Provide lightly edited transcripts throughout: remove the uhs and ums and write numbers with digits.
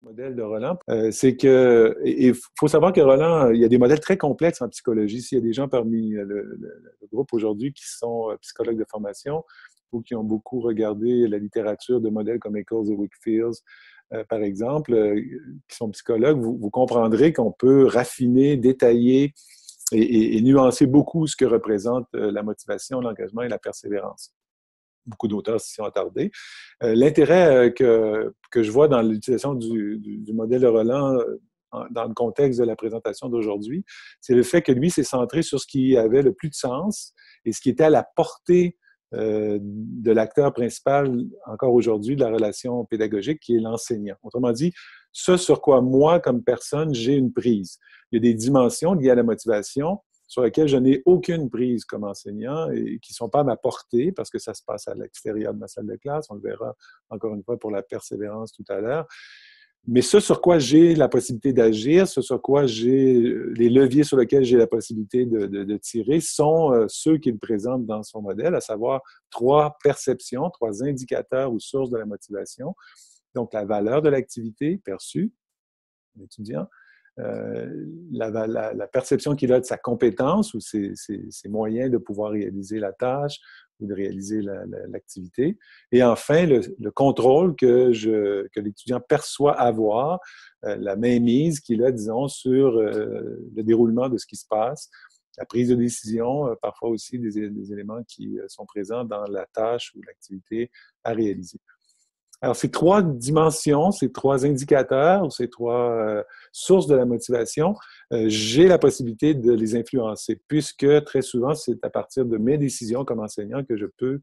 Modèle de Roland, c'est que, il faut savoir que Roland, il y a des modèles très complexes en psychologie. S'il y a des gens parmi le groupe aujourd'hui qui sont psychologues de formation ou qui ont beaucoup regardé la littérature de modèles comme Eccles et Wakefield, par exemple, qui sont psychologues, vous comprendrez qu'on peut raffiner, détailler et nuancer beaucoup ce que représente la motivation, l'engagement et la persévérance. Beaucoup d'auteurs s'y sont attardés. L'intérêt que je vois dans l'utilisation du modèle de Roland dans le contexte de la présentation d'aujourd'hui, c'est le fait que lui s'est centré sur ce qui avait le plus de sens et ce qui était à la portée de l'acteur principal encore aujourd'hui de la relation pédagogique, qui est l'enseignant. Autrement dit, ce sur quoi moi, comme personne, j'ai une prise. Il y a des dimensions liées à la motivation sur lesquelles je n'ai aucune prise comme enseignant et qui ne sont pas à ma portée parce que ça se passe à l'extérieur de ma salle de classe. On le verra encore une fois pour la persévérance tout à l'heure. Mais ce sur quoi j'ai la possibilité d'agir, ce sur quoi j'ai les leviers sur lesquels j'ai la possibilité de tirer sont ceux qu'il présente dans son modèle, à savoir 3 perceptions, 3 indicateurs ou sources de la motivation. Donc, la valeur de l'activité perçue, l'étudiant, la perception qu'il a de sa compétence ou ses moyens de pouvoir réaliser la tâche ou de réaliser l'activité. Et enfin, le contrôle que l'étudiant perçoit avoir, la mainmise qu'il a, disons, sur le déroulement de ce qui se passe, la prise de décision, parfois aussi des éléments qui sont présents dans la tâche ou l'activité à réaliser. Alors, ces 3 dimensions, ces 3 indicateurs, ces 3 sources de la motivation, j'ai la possibilité de les influencer, puisque très souvent, c'est à partir de mes décisions comme enseignant que je peux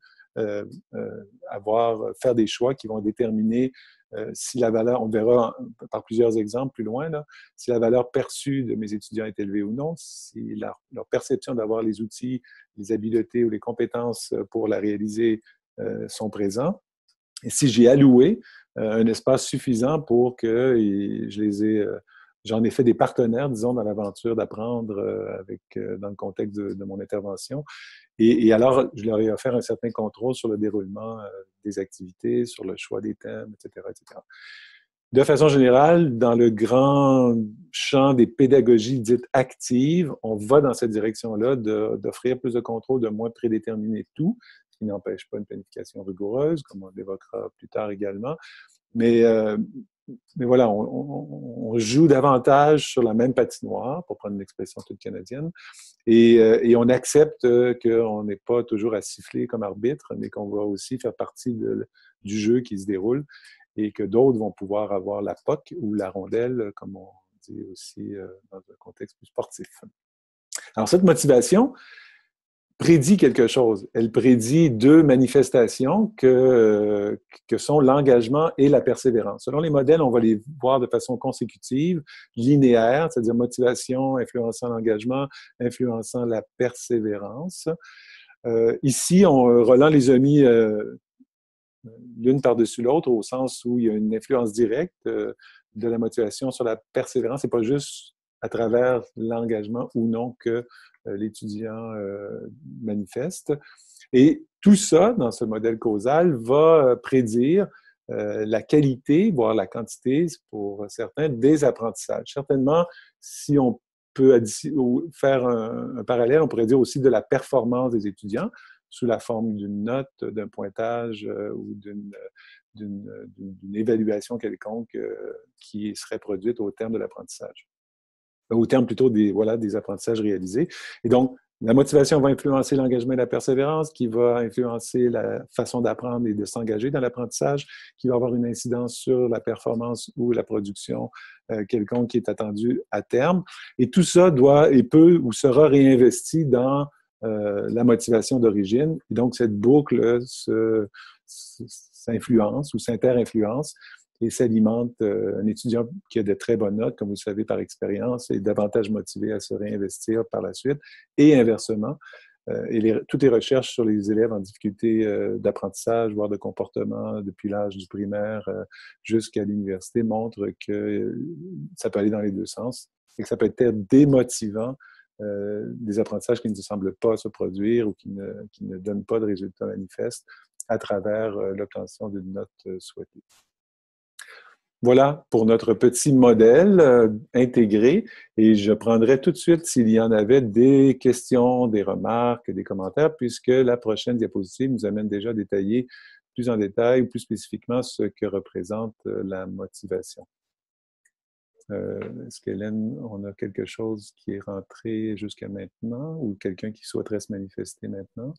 faire des choix qui vont déterminer si la valeur, on verra par plusieurs exemples plus loin, là, si la valeur perçue de mes étudiants est élevée ou non, si leur perception d'avoir les outils, les habiletés ou les compétences pour la réaliser sont présents. Et si j'ai alloué un espace suffisant pour que j'en ai fait des partenaires, disons, dans l'aventure d'apprendre dans le contexte de mon intervention. Et alors, je leur ai offert un certain contrôle sur le déroulement des activités, sur le choix des thèmes, etc., etc. De façon générale, dans le grand champ des pédagogies dites actives, on va dans cette direction-là d'offrir plus de contrôle, de moins prédéterminer tout, ce qui n'empêche pas une planification rigoureuse, comme on l'évoquera plus tard également. Mais voilà, on joue davantage sur la même patinoire, pour prendre une expression toute canadienne, et on accepte qu'on n'est pas toujours à siffler comme arbitre, mais qu'on va aussi faire partie du jeu qui se déroule et que d'autres vont pouvoir avoir la POC ou la rondelle, comme on dit aussi dans un contexte plus sportif. Alors, cette motivation prédit quelque chose. Elle prédit 2 manifestations que sont l'engagement et la persévérance. Selon les modèles, on va les voir de façon consécutive, linéaire, c'est-à-dire motivation influençant l'engagement, influençant la persévérance. Ici, Roland les a mis l'une par-dessus l'autre, au sens où il y a une influence directe de la motivation sur la persévérance. C'est pas juste à travers l'engagement ou non que l'étudiant manifeste. Et tout ça, dans ce modèle causal, va prédire la qualité, voire la quantité, pour certains, des apprentissages. Certainement, si on peut faire un parallèle, on pourrait dire aussi de la performance des étudiants, sous la forme d'une note, d'un pointage ou d'une évaluation quelconque qui serait produite au terme de l'apprentissage. Au terme plutôt des apprentissages réalisés. Et donc, la motivation va influencer l'engagement et la persévérance, qui va influencer la façon d'apprendre et de s'engager dans l'apprentissage, qui va avoir une incidence sur la performance ou la production quelconque qui est attendue à terme. Et tout ça doit et peut ou sera réinvesti dans la motivation d'origine. Et donc, cette boucle s'influence ou s'inter-influence et s'alimente. Un étudiant qui a de très bonnes notes, comme vous le savez par expérience, est davantage motivé à se réinvestir par la suite. Et inversement, toutes les recherches sur les élèves en difficulté d'apprentissage, voire de comportement, depuis l'âge du primaire jusqu'à l'université, montrent que ça peut aller dans les 2 sens et que ça peut être démotivant des apprentissages qui ne semblent pas se produire ou qui ne donnent pas de résultats manifestes à travers l'obtention d'une note souhaitée. Voilà pour notre petit modèle intégré. Et je prendrai tout de suite s'il y en avait des questions, des remarques, des commentaires, puisque la prochaine diapositive nous amène déjà à détailler plus en détail, plus spécifiquement, ce que représente la motivation. Est-ce qu'Hélène, on a quelque chose qui est rentré jusqu'à maintenant ou quelqu'un qui souhaiterait se manifester maintenant?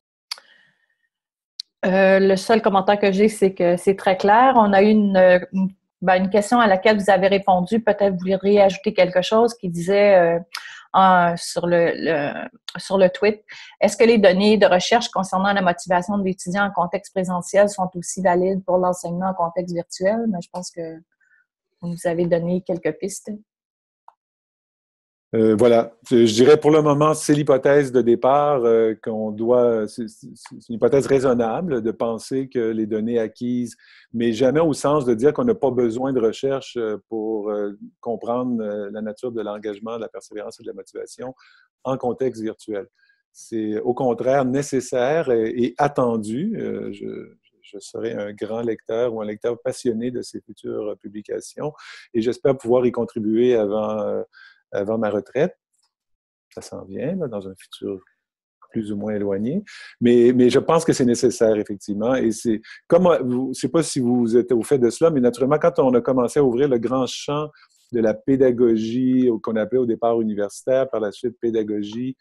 Le seul commentaire que j'ai, c'est que c'est très clair. On a eu une question à laquelle vous avez répondu. Peut-être vous voudriez ajouter quelque chose qui disait sur le tweet, est-ce que les données de recherche concernant la motivation de l'étudiant en contexte présentiel sont aussi valides pour l'enseignement en contexte virtuel? Mais je pense que vous nous avez donné quelques pistes. Voilà, je dirais pour le moment, c'est l'hypothèse de départ qu'on doit, c'est une hypothèse raisonnable de penser que les données acquises, mais jamais au sens de dire qu'on n'a pas besoin de recherche pour comprendre la nature de l'engagement, de la persévérance et de la motivation en contexte virtuel. C'est au contraire nécessaire et attendu. Je serai un grand lecteur ou un lecteur passionné de ces futures publications et j'espère pouvoir y contribuer avant ma retraite. Ça s'en vient là, dans un futur plus ou moins éloigné. Mais je pense que c'est nécessaire, effectivement. Et c'est comme, je ne sais pas si vous êtes au fait de cela, mais naturellement, quand on a commencé à ouvrir le grand champ de la pédagogie, qu'on appelait au départ universitaire, par la suite pédagogie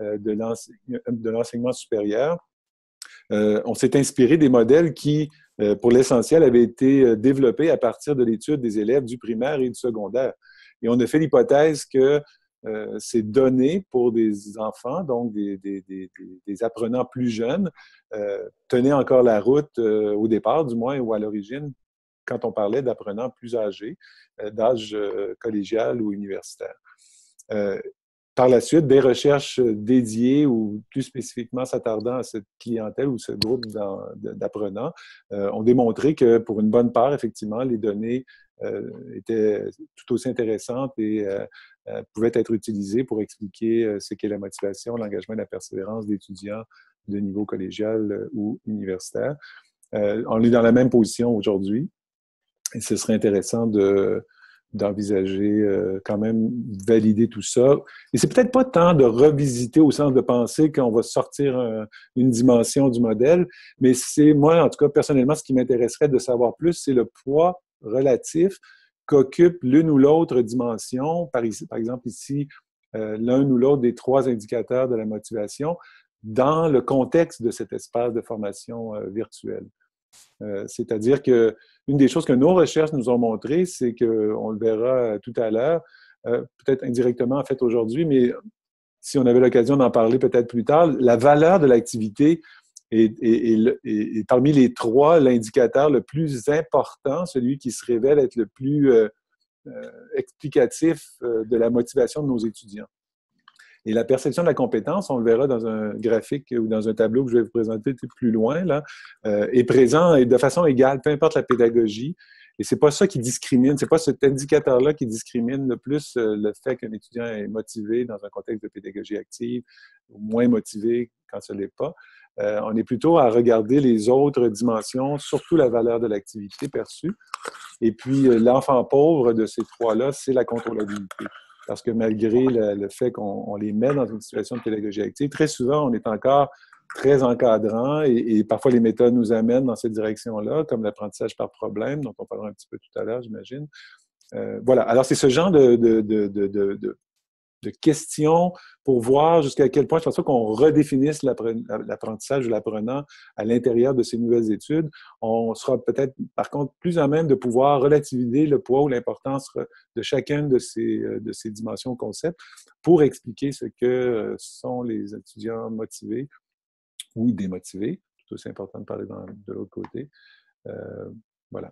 de l'enseignement supérieur, on s'est inspiré des modèles qui, pour l'essentiel, avaient été développés à partir de l'étude des élèves du primaire et du secondaire. Et on a fait l'hypothèse que ces données pour des enfants, donc des apprenants plus jeunes, tenaient encore la route au départ, du moins, ou à l'origine, quand on parlait d'apprenants plus âgés, d'âge collégial ou universitaire. Par la suite, des recherches dédiées ou plus spécifiquement s'attardant à cette clientèle ou ce groupe d'apprenants ont démontré que pour une bonne part, effectivement, les données étaient tout aussi intéressantes et pouvaient être utilisées pour expliquer ce qu'est la motivation, l'engagement et la persévérance d'étudiants de niveau collégial ou universitaire. On est dans la même position aujourd'hui et ce serait intéressant d'envisager quand même valider tout ça. Et c'est peut-être pas tant de revisiter au sens de penser qu'on va sortir une dimension du modèle, mais c'est moi, en tout cas, personnellement, ce qui m'intéresserait de savoir plus, c'est le poids relatif qu'occupe l'une ou l'autre dimension, par exemple ici, l'un ou l'autre des trois indicateurs de la motivation dans le contexte de cet espace de formation virtuelle. C'est-à-dire qu'une des choses que nos recherches nous ont montré, c'est qu'on le verra tout à l'heure, peut-être indirectement en fait aujourd'hui, mais si on avait l'occasion d'en parler peut-être plus tard, la valeur de l'activité est parmi les trois l'indicateur le plus important, celui qui se révèle être le plus explicatif de la motivation de nos étudiants. Et la perception de la compétence, on le verra dans un graphique ou dans un tableau que je vais vous présenter plus loin, là, est présent et de façon égale, peu importe la pédagogie. Et c'est pas ça qui discrimine, c'est pas cet indicateur-là qui discrimine le plus le fait qu'un étudiant est motivé dans un contexte de pédagogie active ou moins motivé quand ce l'est pas. On est plutôt à regarder les autres dimensions, surtout la valeur de l'activité perçue. Et puis, l'enfant pauvre de ces trois-là, c'est la contrôlabilité. Parce que malgré le fait qu'on les met dans une situation de pédagogie active, très souvent, on est encore très encadrant et parfois les méthodes nous amènent dans cette direction-là, comme l'apprentissage par problème, dont on parlera un petit peu tout à l'heure, j'imagine. Voilà. Alors, c'est ce genre de questions pour voir jusqu'à quel point je pense qu'on redéfinisse l'apprentissage de l'apprenant à l'intérieur de ces nouvelles études. On sera peut-être, par contre, plus à même de pouvoir relativiser le poids ou l'importance de chacune de ces dimensions concepts pour expliquer ce que sont les étudiants motivés ou démotivés. C'est aussi important de parler de l'autre côté. Voilà.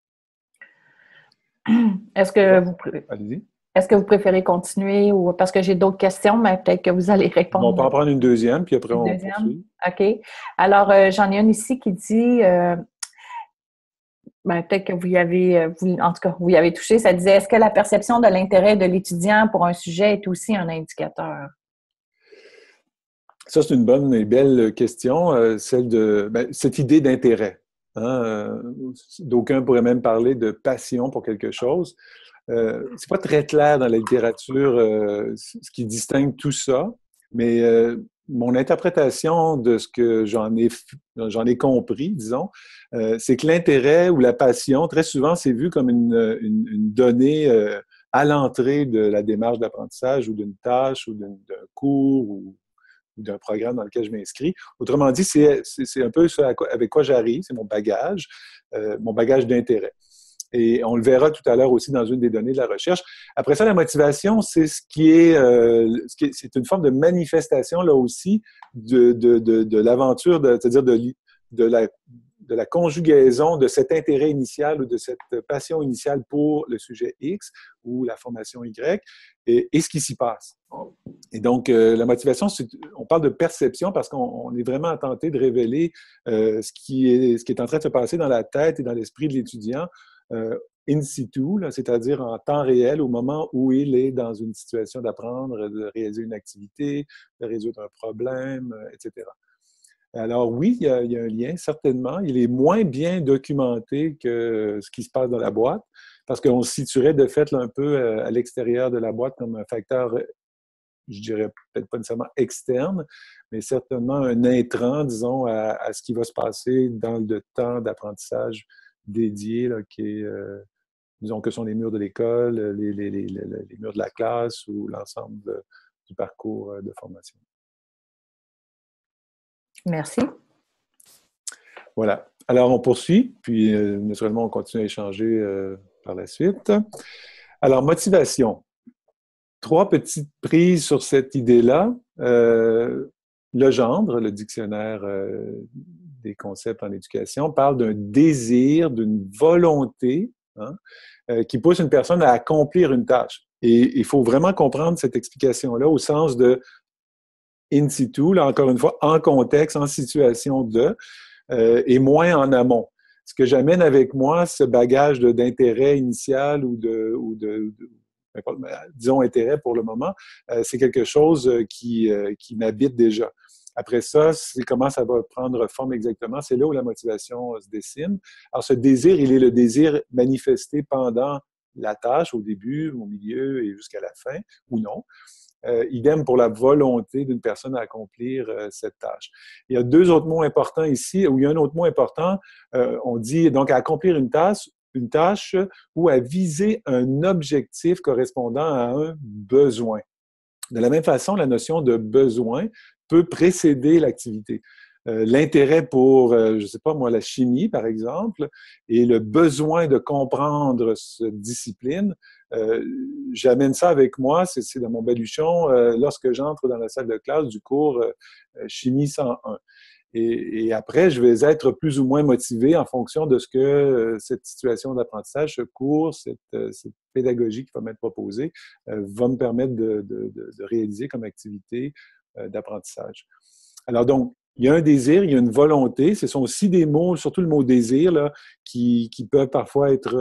Est-ce que Allez-y. Est-ce que vous préférez continuer ou parce que j'ai d'autres questions, mais peut-être que vous allez répondre. On peut en prendre une deuxième, puis après on poursuit. OK. Alors, j'en ai une ici qui dit, peut-être que vous y avez, en tout cas, vous y avez touché, ça disait, est-ce que la perception de l'intérêt de l'étudiant pour un sujet est aussi un indicateur? Ça, c'est une bonne et belle question, celle de cette idée d'intérêt. Hein, d'aucuns pourraient même parler de passion pour quelque chose. C'est pas très clair dans la littérature ce qui distingue tout ça, mais mon interprétation de ce que j'en ai compris, disons, c'est que l'intérêt ou la passion, très souvent, c'est vu comme une donnée à l'entrée de la démarche d'apprentissage ou d'une tâche ou d'un cours ou d'un programme dans lequel je m'inscris. Autrement dit, c'est un peu ce avec quoi j'arrive, c'est mon bagage d'intérêt. Et on le verra tout à l'heure aussi dans une des données de la recherche. Après ça, la motivation, c'est c'est une forme de manifestation, là aussi, de l'aventure, c'est-à-dire de la conjugaison de cet intérêt initial ou de cette passion initiale pour le sujet X ou la formation Y et ce qui s'y passe. Et donc, la motivation, on parle de perception parce qu'on est vraiment tenté de révéler ce qui est en train de se passer dans la tête et dans l'esprit de l'étudiant in situ, c'est-à-dire en temps réel, au moment où il est dans une situation d'apprendre, de réaliser une activité, de résoudre un problème, etc. Alors oui, il y a un lien, certainement. Il est moins bien documenté que ce qui se passe dans la boîte, parce qu'on se situerait de fait là, un peu à l'extérieur de la boîte comme un facteur, je dirais peut-être pas nécessairement externe, mais certainement un intrant, disons, à ce qui va se passer dans le temps d'apprentissage dédié, là, qui est, disons, que sont les murs de l'école, les murs de la classe ou l'ensemble du parcours de formation. Merci. Voilà. Alors, on poursuit, puis naturellement, on continue à échanger par la suite. Alors, motivation. 3 petites prises sur cette idée-là. Legendre, le dictionnaire des concepts en éducation, parle d'un désir, d'une volonté hein, qui pousse une personne à accomplir une tâche. Et il faut vraiment comprendre cette explication-là au sens de in situ, là encore une fois, en contexte, en situation de, et moins en amont. Ce que j'amène avec moi, ce bagage d'intérêt initial ou disons intérêt pour le moment, c'est quelque chose qui m'habite déjà. Après ça, c'est comment ça va prendre forme exactement. C'est là où la motivation se dessine. Alors, ce désir, il est le désir manifesté pendant la tâche, au début, au milieu et jusqu'à la fin, ou non. Idem pour la volonté d'une personne à accomplir cette tâche. Il y a 2 autres mots importants ici, ou il y a un autre mot important. On dit donc à accomplir une tâche ou à viser un objectif correspondant à un besoin. De la même façon, la notion de besoin peut précéder l'activité. L'intérêt pour, je ne sais pas moi, la chimie, par exemple, et le besoin de comprendre cette discipline, j'amène ça avec moi, c'est dans mon baluchon, lorsque j'entre dans la salle de classe du cours Chimie 101. Et après, je vais être plus ou moins motivé en fonction de ce que cette situation d'apprentissage, ce cours, cette pédagogie qui va m'être proposée, va me permettre de réaliser comme activité d'apprentissage. Alors donc, il y a un désir, il y a une volonté. Ce sont aussi des mots, surtout le mot désir, là, qui peuvent parfois être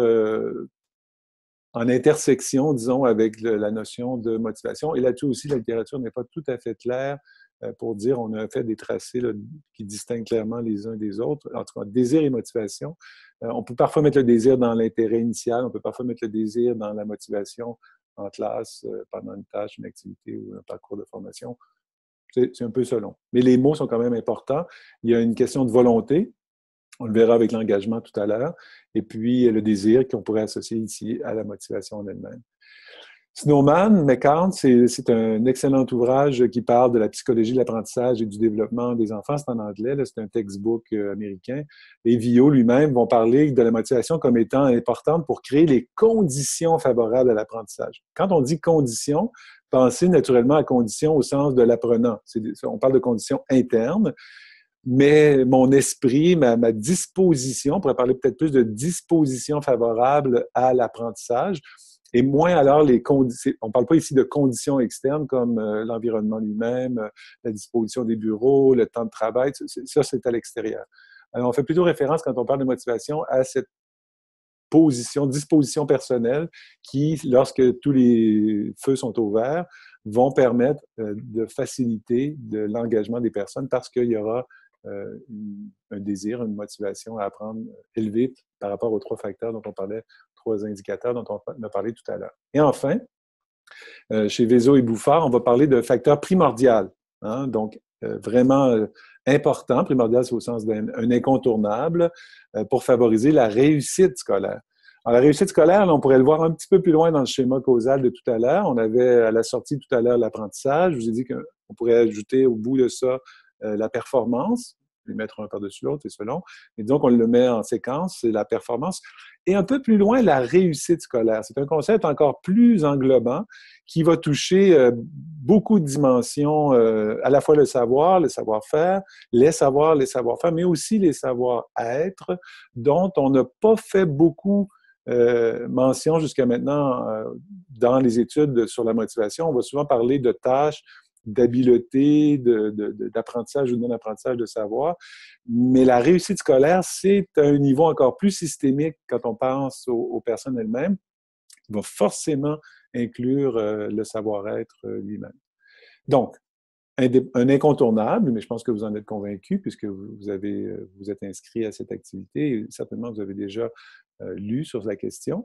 en intersection, disons, avec la notion de motivation. Et là-dessus aussi, la littérature n'est pas tout à fait claire pour dire on a fait des tracés là, qui distinguent clairement les uns des autres. En tout cas, désir et motivation. On peut parfois mettre le désir dans l'intérêt initial, on peut parfois mettre le désir dans la motivation en classe, pendant une tâche, une activité ou un parcours de formation. C'est un peu selon. Mais les mots sont quand même importants. Il y a une question de volonté. On le verra avec l'engagement tout à l'heure. Et puis, le désir qu'on pourrait associer ici à la motivation en elle-même. Snowman, McCown, c'est un excellent ouvrage qui parle de la psychologie de l'apprentissage et du développement des enfants. C'est en anglais, c'est un textbook américain. Et Vio lui-même vont parler de la motivation comme étant importante pour créer les conditions favorables à l'apprentissage. Quand on dit conditions, pensez naturellement à conditions au sens de l'apprenant. On parle de conditions internes, mais mon esprit, ma disposition, on pourrait parler peut-être plus de disposition favorable à l'apprentissage, et moins alors les conditions. On ne parle pas ici de conditions externes comme l'environnement lui-même, la disposition des bureaux, le temps de travail, ça c'est à l'extérieur. Alors on fait plutôt référence quand on parle de motivation à cette disposition personnelle qui, lorsque tous les feux sont au vert, vont permettre de faciliter l'engagement des personnes parce qu'il y aura un désir, une motivation à apprendre élevée par rapport aux 3 facteurs dont on parlait, 3 indicateurs dont on a parlé tout à l'heure. Et enfin, chez Vezzo et Bouffard, on va parler de facteur primordial. Hein? Donc, vraiment important. Primordial, c'est au sens d'un incontournable pour favoriser la réussite scolaire. Alors, la réussite scolaire, là, on pourrait le voir un petit peu plus loin dans le schéma causal de tout à l'heure. On avait à la sortie tout à l'heure l'apprentissage. Je vous ai dit qu'on pourrait ajouter au bout de ça la performance, les mettre un par-dessus l'autre et selon. Et disons qu'on le met en séquence, c'est la performance. Et un peu plus loin, la réussite scolaire. C'est un concept encore plus englobant qui va toucher beaucoup de dimensions, à la fois le savoir-faire, les savoirs, les savoir-faire, mais aussi les savoir-être, dont on n'a pas fait beaucoup mention jusqu'à maintenant dans les études sur la motivation. On va souvent parler de tâches, d'habileté, d'apprentissage ou de non-apprentissage de savoir. Mais la réussite scolaire, c'est à un niveau encore plus systémique quand on pense aux personnes elles-mêmes, qui va forcément inclure le savoir-être lui-même. Donc, un incontournable, mais je pense que vous en êtes convaincu puisque vous êtes inscrit à cette activité et certainement vous avez déjà lu sur la question.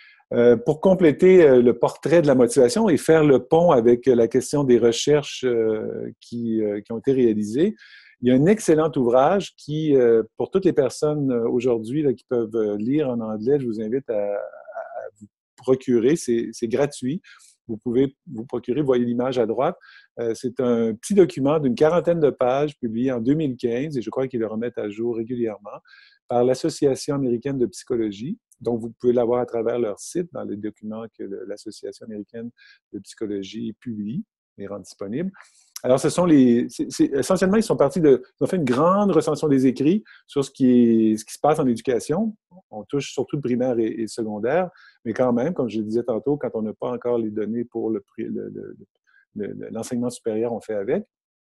Pour compléter le portrait de la motivation et faire le pont avec la question des recherches qui ont été réalisées, il y a un excellent ouvrage qui, pour toutes les personnes aujourd'hui qui peuvent lire en anglais, je vous invite à vous procurer. C'est gratuit. Vous pouvez vous procurer, vous voyez l'image à droite. C'est un petit document d'une 40aine de pages publié en 2015 et je crois qu'ils le remettent à jour régulièrement par l'Association américaine de psychologie. Donc, vous pouvez l'avoir à travers leur site dans les documents que l'Association américaine de psychologie publie et rend disponibles. Alors, essentiellement, ils ont fait une grande recension des écrits sur ce qui se passe en éducation. On touche surtout le primaire et le secondaire, mais quand même, comme je le disais tantôt, quand on n'a pas encore les données pour l'enseignement supérieur, on fait avec.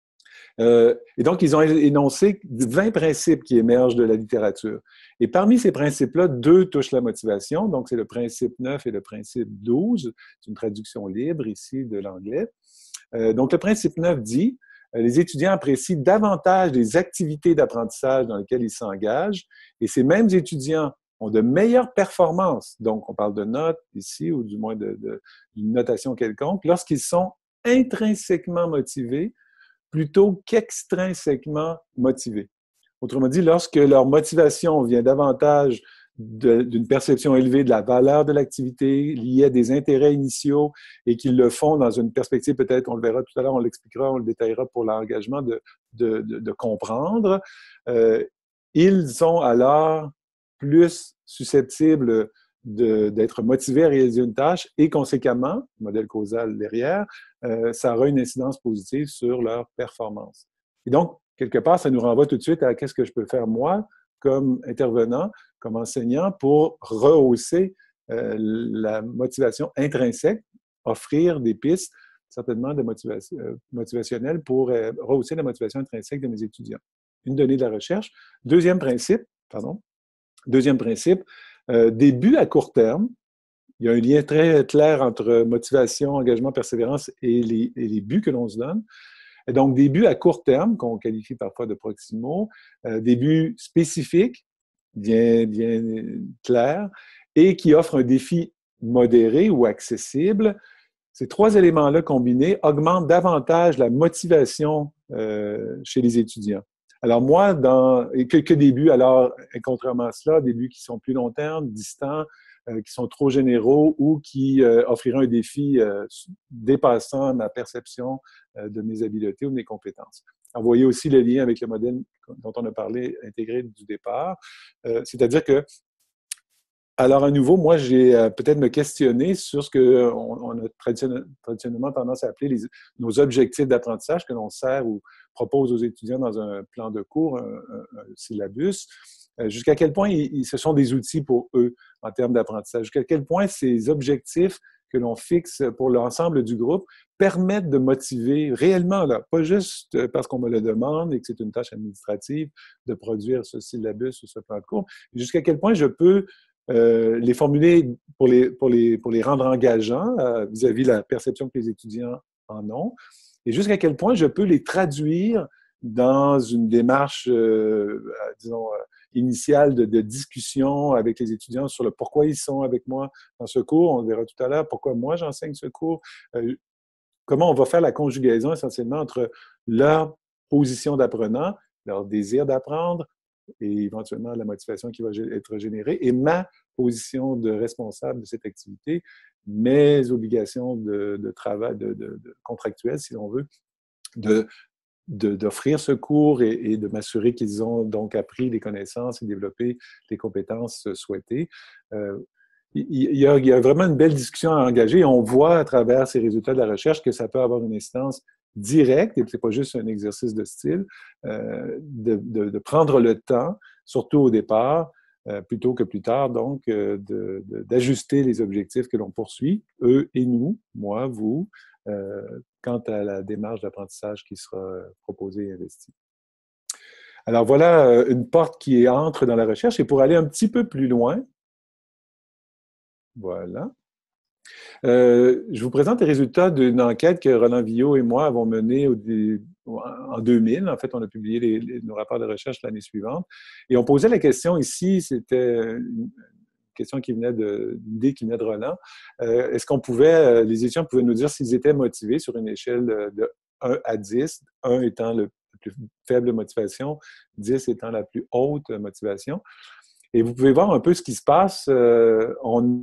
Et donc, ils ont énoncé 20 principes qui émergent de la littérature. Et parmi ces principes-là, 2 touchent la motivation. Donc, c'est le principe 9 et le principe 12. C'est une traduction libre ici de l'anglais. Donc, le principe 9 dit les étudiants apprécient davantage les activités d'apprentissage dans lesquelles ils s'engagent et ces mêmes étudiants ont de meilleures performances, donc on parle de notes ici, ou du moins d'une notation quelconque, lorsqu'ils sont intrinsèquement motivés plutôt qu'extrinsèquement motivés. Autrement dit, lorsque leur motivation vient davantage d'une perception élevée de la valeur de l'activité, liée à des intérêts initiaux et qu'ils le font dans une perspective, peut-être, on le verra tout à l'heure, on l'expliquera, on le détaillera pour l'engagement de comprendre, ils sont alors plus susceptibles d'être motivés à réaliser une tâche et conséquemment, modèle causal derrière, ça aura une incidence positive sur leur performance. Et donc, quelque part, ça nous renvoie tout de suite à qu'est-ce que je peux faire moi comme intervenant, comme enseignant, pour rehausser la motivation intrinsèque, offrir des pistes certainement de motivationnelles pour rehausser la motivation intrinsèque de mes étudiants. Une donnée de la recherche. Deuxième principe, des buts à court terme. Il y a un lien très clair entre motivation, engagement, persévérance et les buts que l'on se donne. Et donc, des buts à court terme, qu'on qualifie parfois de proximaux, des buts spécifiques, bien clairs, et qui offrent un défi modéré ou accessible. Ces 3 éléments-là combinés augmentent davantage la motivation chez les étudiants. Alors moi, que des buts, alors contrairement à cela, des buts qui sont plus long terme, distants, qui sont trop généraux ou qui offriraient un défi dépassant ma perception de mes habiletés ou de mes compétences. Alors, vous voyez aussi le lien avec le modèle dont on a parlé intégré du départ. C'est-à-dire que, alors à nouveau, moi, j'ai peut-être me questionner sur ce qu'on a traditionnellement tendance à appeler nos objectifs d'apprentissage que l'on sert ou propose aux étudiants dans un plan de cours, un syllabus. Jusqu'à quel point ce sont des outils pour eux en termes d'apprentissage. Jusqu'à quel point ces objectifs que l'on fixe pour l'ensemble du groupe permettent de motiver réellement, là, pas juste parce qu'on me le demande et que c'est une tâche administrative de produire ce syllabus ou ce plan de cours, jusqu'à quel point je peux les formuler pour les rendre engageants vis-à-vis de la perception que les étudiants en ont, et jusqu'à quel point je peux les traduire dans une démarche, disons, initiale de discussion avec les étudiants sur le pourquoi ils sont avec moi dans ce cours. On le verra tout à l'heure, pourquoi moi j'enseigne ce cours. Comment on va faire la conjugaison essentiellement entre leur position d'apprenant, leur désir d'apprendre et éventuellement la motivation qui va être générée, et ma position de responsable de cette activité, mes obligations de travail, contractuelles, si l'on veut, d'offrir ce cours et de m'assurer qu'ils ont donc appris les connaissances et développé les compétences souhaitées. Il y a vraiment une belle discussion à engager. On voit à travers ces résultats de la recherche que ça peut avoir une instance directe, et ce n'est pas juste un exercice de style, de prendre le temps, surtout au départ, plutôt que plus tard, donc, d'ajuster les objectifs que l'on poursuit, eux et nous, moi, vous, quant à la démarche d'apprentissage qui sera proposée et investie. Alors voilà une porte qui entre dans la recherche. Et pour aller un petit peu plus loin, voilà. Je vous présente les résultats d'une enquête que Roland Villot et moi avons menée en 2000. En fait, on a publié nos rapports de recherche l'année suivante. Et on posait la question ici, c'était une question qui venait une idée qui venait de Roland. Est-ce qu'on pouvait, les étudiants pouvaient nous dire s'ils étaient motivés sur une échelle de 1 à 10, 1 étant la plus faible motivation, 10 étant la plus haute motivation. Et vous pouvez voir un peu ce qui se passe. On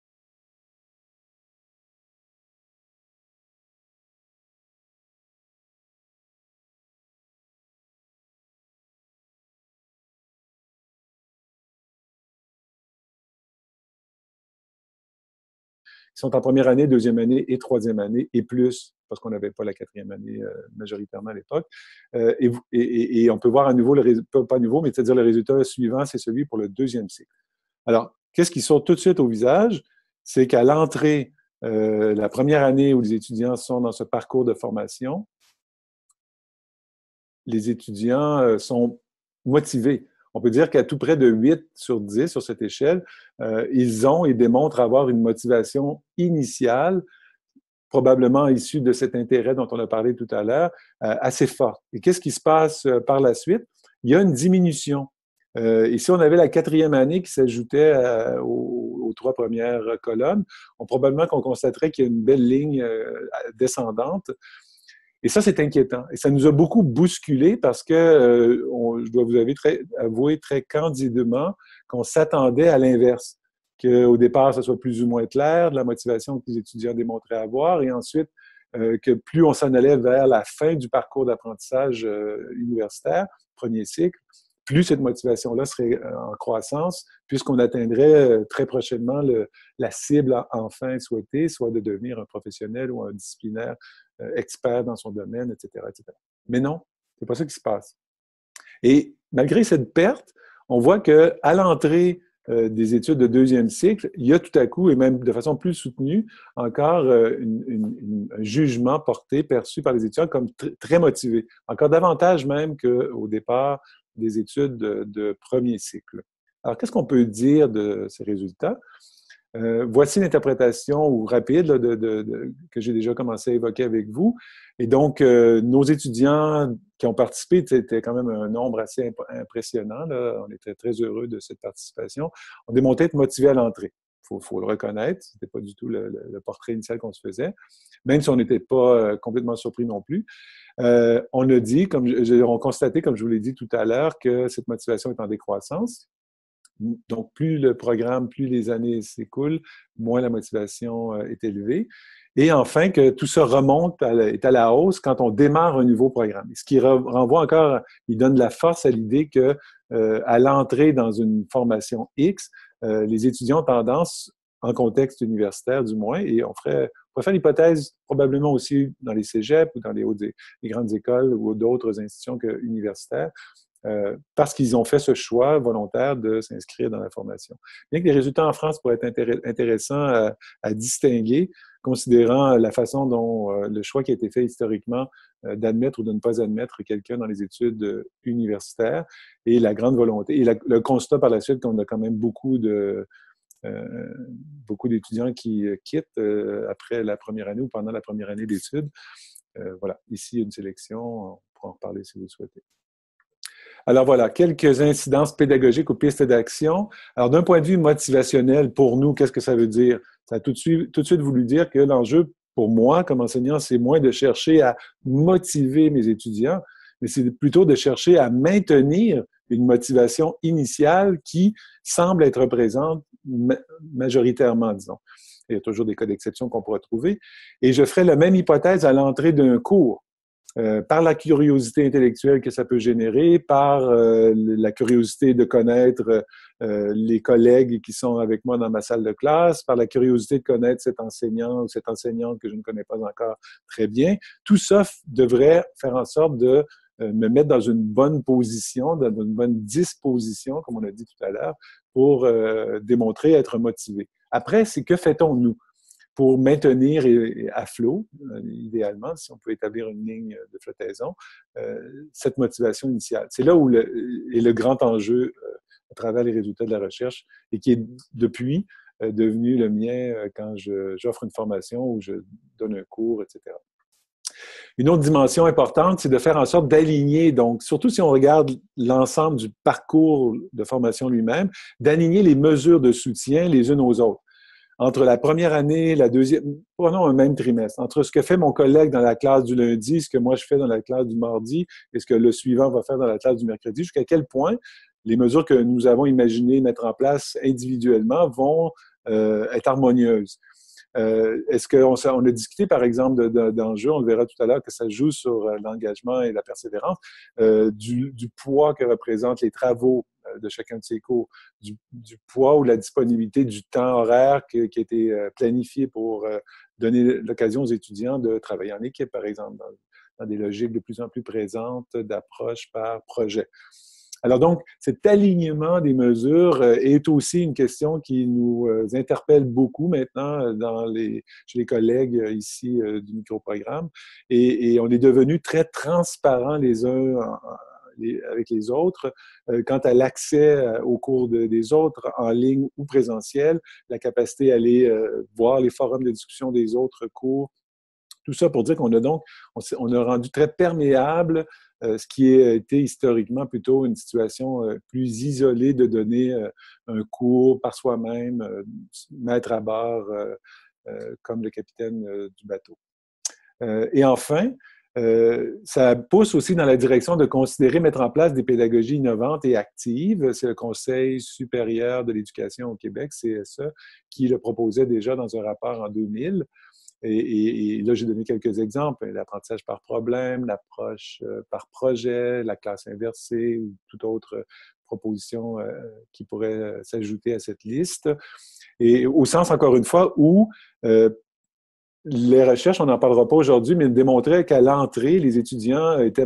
Ils sont en première année, deuxième année et troisième année et plus, parce qu'on n'avait pas la quatrième année majoritairement à l'époque. Et on peut voir à nouveau, pas à nouveau, mais c'est-à-dire le résultat suivant, c'est celui pour le deuxième cycle. Alors, qu'est-ce qui sort tout de suite au visage? C'est qu'à l'entrée, la première année où les étudiants sont dans ce parcours de formation, les étudiants sont motivés. On peut dire qu'à tout près de 8 sur 10 sur cette échelle, ils ont et démontrent avoir une motivation initiale, probablement issue de cet intérêt dont on a parlé tout à l'heure, assez forte. Et qu'est-ce qui se passe par la suite? Il y a une diminution. Et si on avait la quatrième année qui s'ajoutait aux 3 premières colonnes, probablement qu'on constaterait qu'il y a une belle ligne descendante. Et ça, c'est inquiétant. Et ça nous a beaucoup bousculé parce que je dois vous avouer très candidement qu'on s'attendait à l'inverse, qu'au départ, ça soit plus ou moins clair de la motivation que les étudiants démontraient avoir, et ensuite que plus on s'en allait vers la fin du parcours d'apprentissage universitaire, premier cycle, plus cette motivation-là serait en croissance, puisqu'on atteindrait très prochainement la cible enfin souhaitée, soit de devenir un professionnel ou un disciplinaire expert dans son domaine, etc., etc. Mais non, c'est pas ça qui se passe. Et malgré cette perte, on voit qu'à l'entrée des études de deuxième cycle, il y a tout à coup, et même de façon plus soutenue, encore un jugement perçu par les étudiants comme très motivé, encore davantage même qu'au départ des études de premier cycle. Alors, qu'est-ce qu'on peut dire de ces résultats? Voici l'interprétation ou rapide là, que j'ai déjà commencé à évoquer avec vous. Et donc, nos étudiants qui ont participé, c'était quand même un nombre assez impressionnant. Là. On était très heureux de cette participation. On démontré être motivés à l'entrée. Faut le reconnaître. Ce n'était pas du tout le portrait initial qu'on se faisait, même si on n'était pas complètement surpris non plus. On a dit, on constaté, comme je vous l'ai dit tout à l'heure, que cette motivation est en décroissance. Donc, plus le programme, plus les années s'écoulent, moins la motivation est élevée. Et enfin, que tout ça est à la hausse quand on démarre un nouveau programme. Ce qui renvoie encore, il donne de la force à l'idée que à l'entrée dans une formation X, les étudiants ont tendance, en contexte universitaire du moins, et on pourrait faire l'hypothèse probablement aussi dans les cégeps ou dans les grandes écoles ou d'autres institutions universitaires, parce qu'ils ont fait ce choix volontaire de s'inscrire dans la formation. Bien que les résultats en France pourraient être intéressants à distinguer, considérant la façon dont le choix qui a été fait historiquement d'admettre ou de ne pas admettre quelqu'un dans les études universitaires et la grande volonté, et le constat par la suite qu'on a quand même beaucoup d'étudiants qui quittent après la première année ou pendant la première année d'études. Voilà, ici une sélection. On pourra en reparler si vous le souhaitez. Alors voilà, quelques incidences pédagogiques ou pistes d'action. Alors d'un point de vue motivationnel, pour nous, qu'est-ce que ça veut dire? Ça a tout de suite voulu dire que l'enjeu, pour moi, comme enseignant, c'est moins de chercher à motiver mes étudiants, mais c'est plutôt de chercher à maintenir une motivation initiale qui semble être présente majoritairement, disons. Il y a toujours des cas d'exception qu'on pourra trouver. Et je ferai la même hypothèse à l'entrée d'un cours. Par la curiosité intellectuelle que ça peut générer, par la curiosité de connaître les collègues qui sont avec moi dans ma salle de classe, par la curiosité de connaître cet enseignant ou cette enseignante que je ne connais pas encore très bien. Tout ça devrait faire en sorte de me mettre dans une bonne position, dans une bonne disposition, comme on a dit tout à l'heure, pour démontrer être motivé. Après, c'est que fait-on nous? Pour maintenir à flot, idéalement, si on peut établir une ligne de flottaison, cette motivation initiale. C'est là où est le grand enjeu à travers les résultats de la recherche et qui est depuis devenu le mien quand j'offre une formation ou je donne un cours, etc. Une autre dimension importante, c'est de faire en sorte d'aligner, donc surtout si on regarde l'ensemble du parcours de formation lui-même, d'aligner les mesures de soutien les unes aux autres. Entre la première année, la deuxième, prenons un même trimestre, entre ce que fait mon collègue dans la classe du lundi, ce que moi je fais dans la classe du mardi et ce que le suivant va faire dans la classe du mercredi, jusqu'à quel point les mesures que nous avons imaginé mettre en place individuellement vont être harmonieuses. Est-ce qu'on a discuté, par exemple, d'enjeux, on le verra tout à l'heure, que ça joue sur l'engagement et la persévérance, du poids que représentent les travaux de chacun de ces cours, du poids ou la disponibilité du temps horaire qui a été planifié pour donner l'occasion aux étudiants de travailler en équipe, par exemple, dans des logiques de plus en plus présentes d'approche par projet. Alors donc, cet alignement des mesures est aussi une question qui nous interpelle beaucoup maintenant chez les collègues ici du microprogramme. Et on est devenus très transparents les uns avec les autres quant à l'accès aux cours des autres en ligne ou présentiel, la capacité à aller voir les forums de discussion des autres cours. Tout ça pour dire qu'on a donc, on a rendu très perméable ce qui a été historiquement plutôt une situation plus isolée de donner un cours par soi-même, mettre à bord comme le capitaine du bateau. Et enfin, ça pousse aussi dans la direction de considérer mettre en place des pédagogies innovantes et actives. C'est le Conseil supérieur de l'éducation au Québec, CSE, qui le proposait déjà dans un rapport en 2000. Et là, j'ai donné quelques exemples. L'apprentissage par problème, l'approche par projet, la classe inversée ou toute autre proposition qui pourrait s'ajouter à cette liste. Et au sens, encore une fois, où les recherches, on n'en parlera pas aujourd'hui, mais démontraient qu'à l'entrée, les étudiants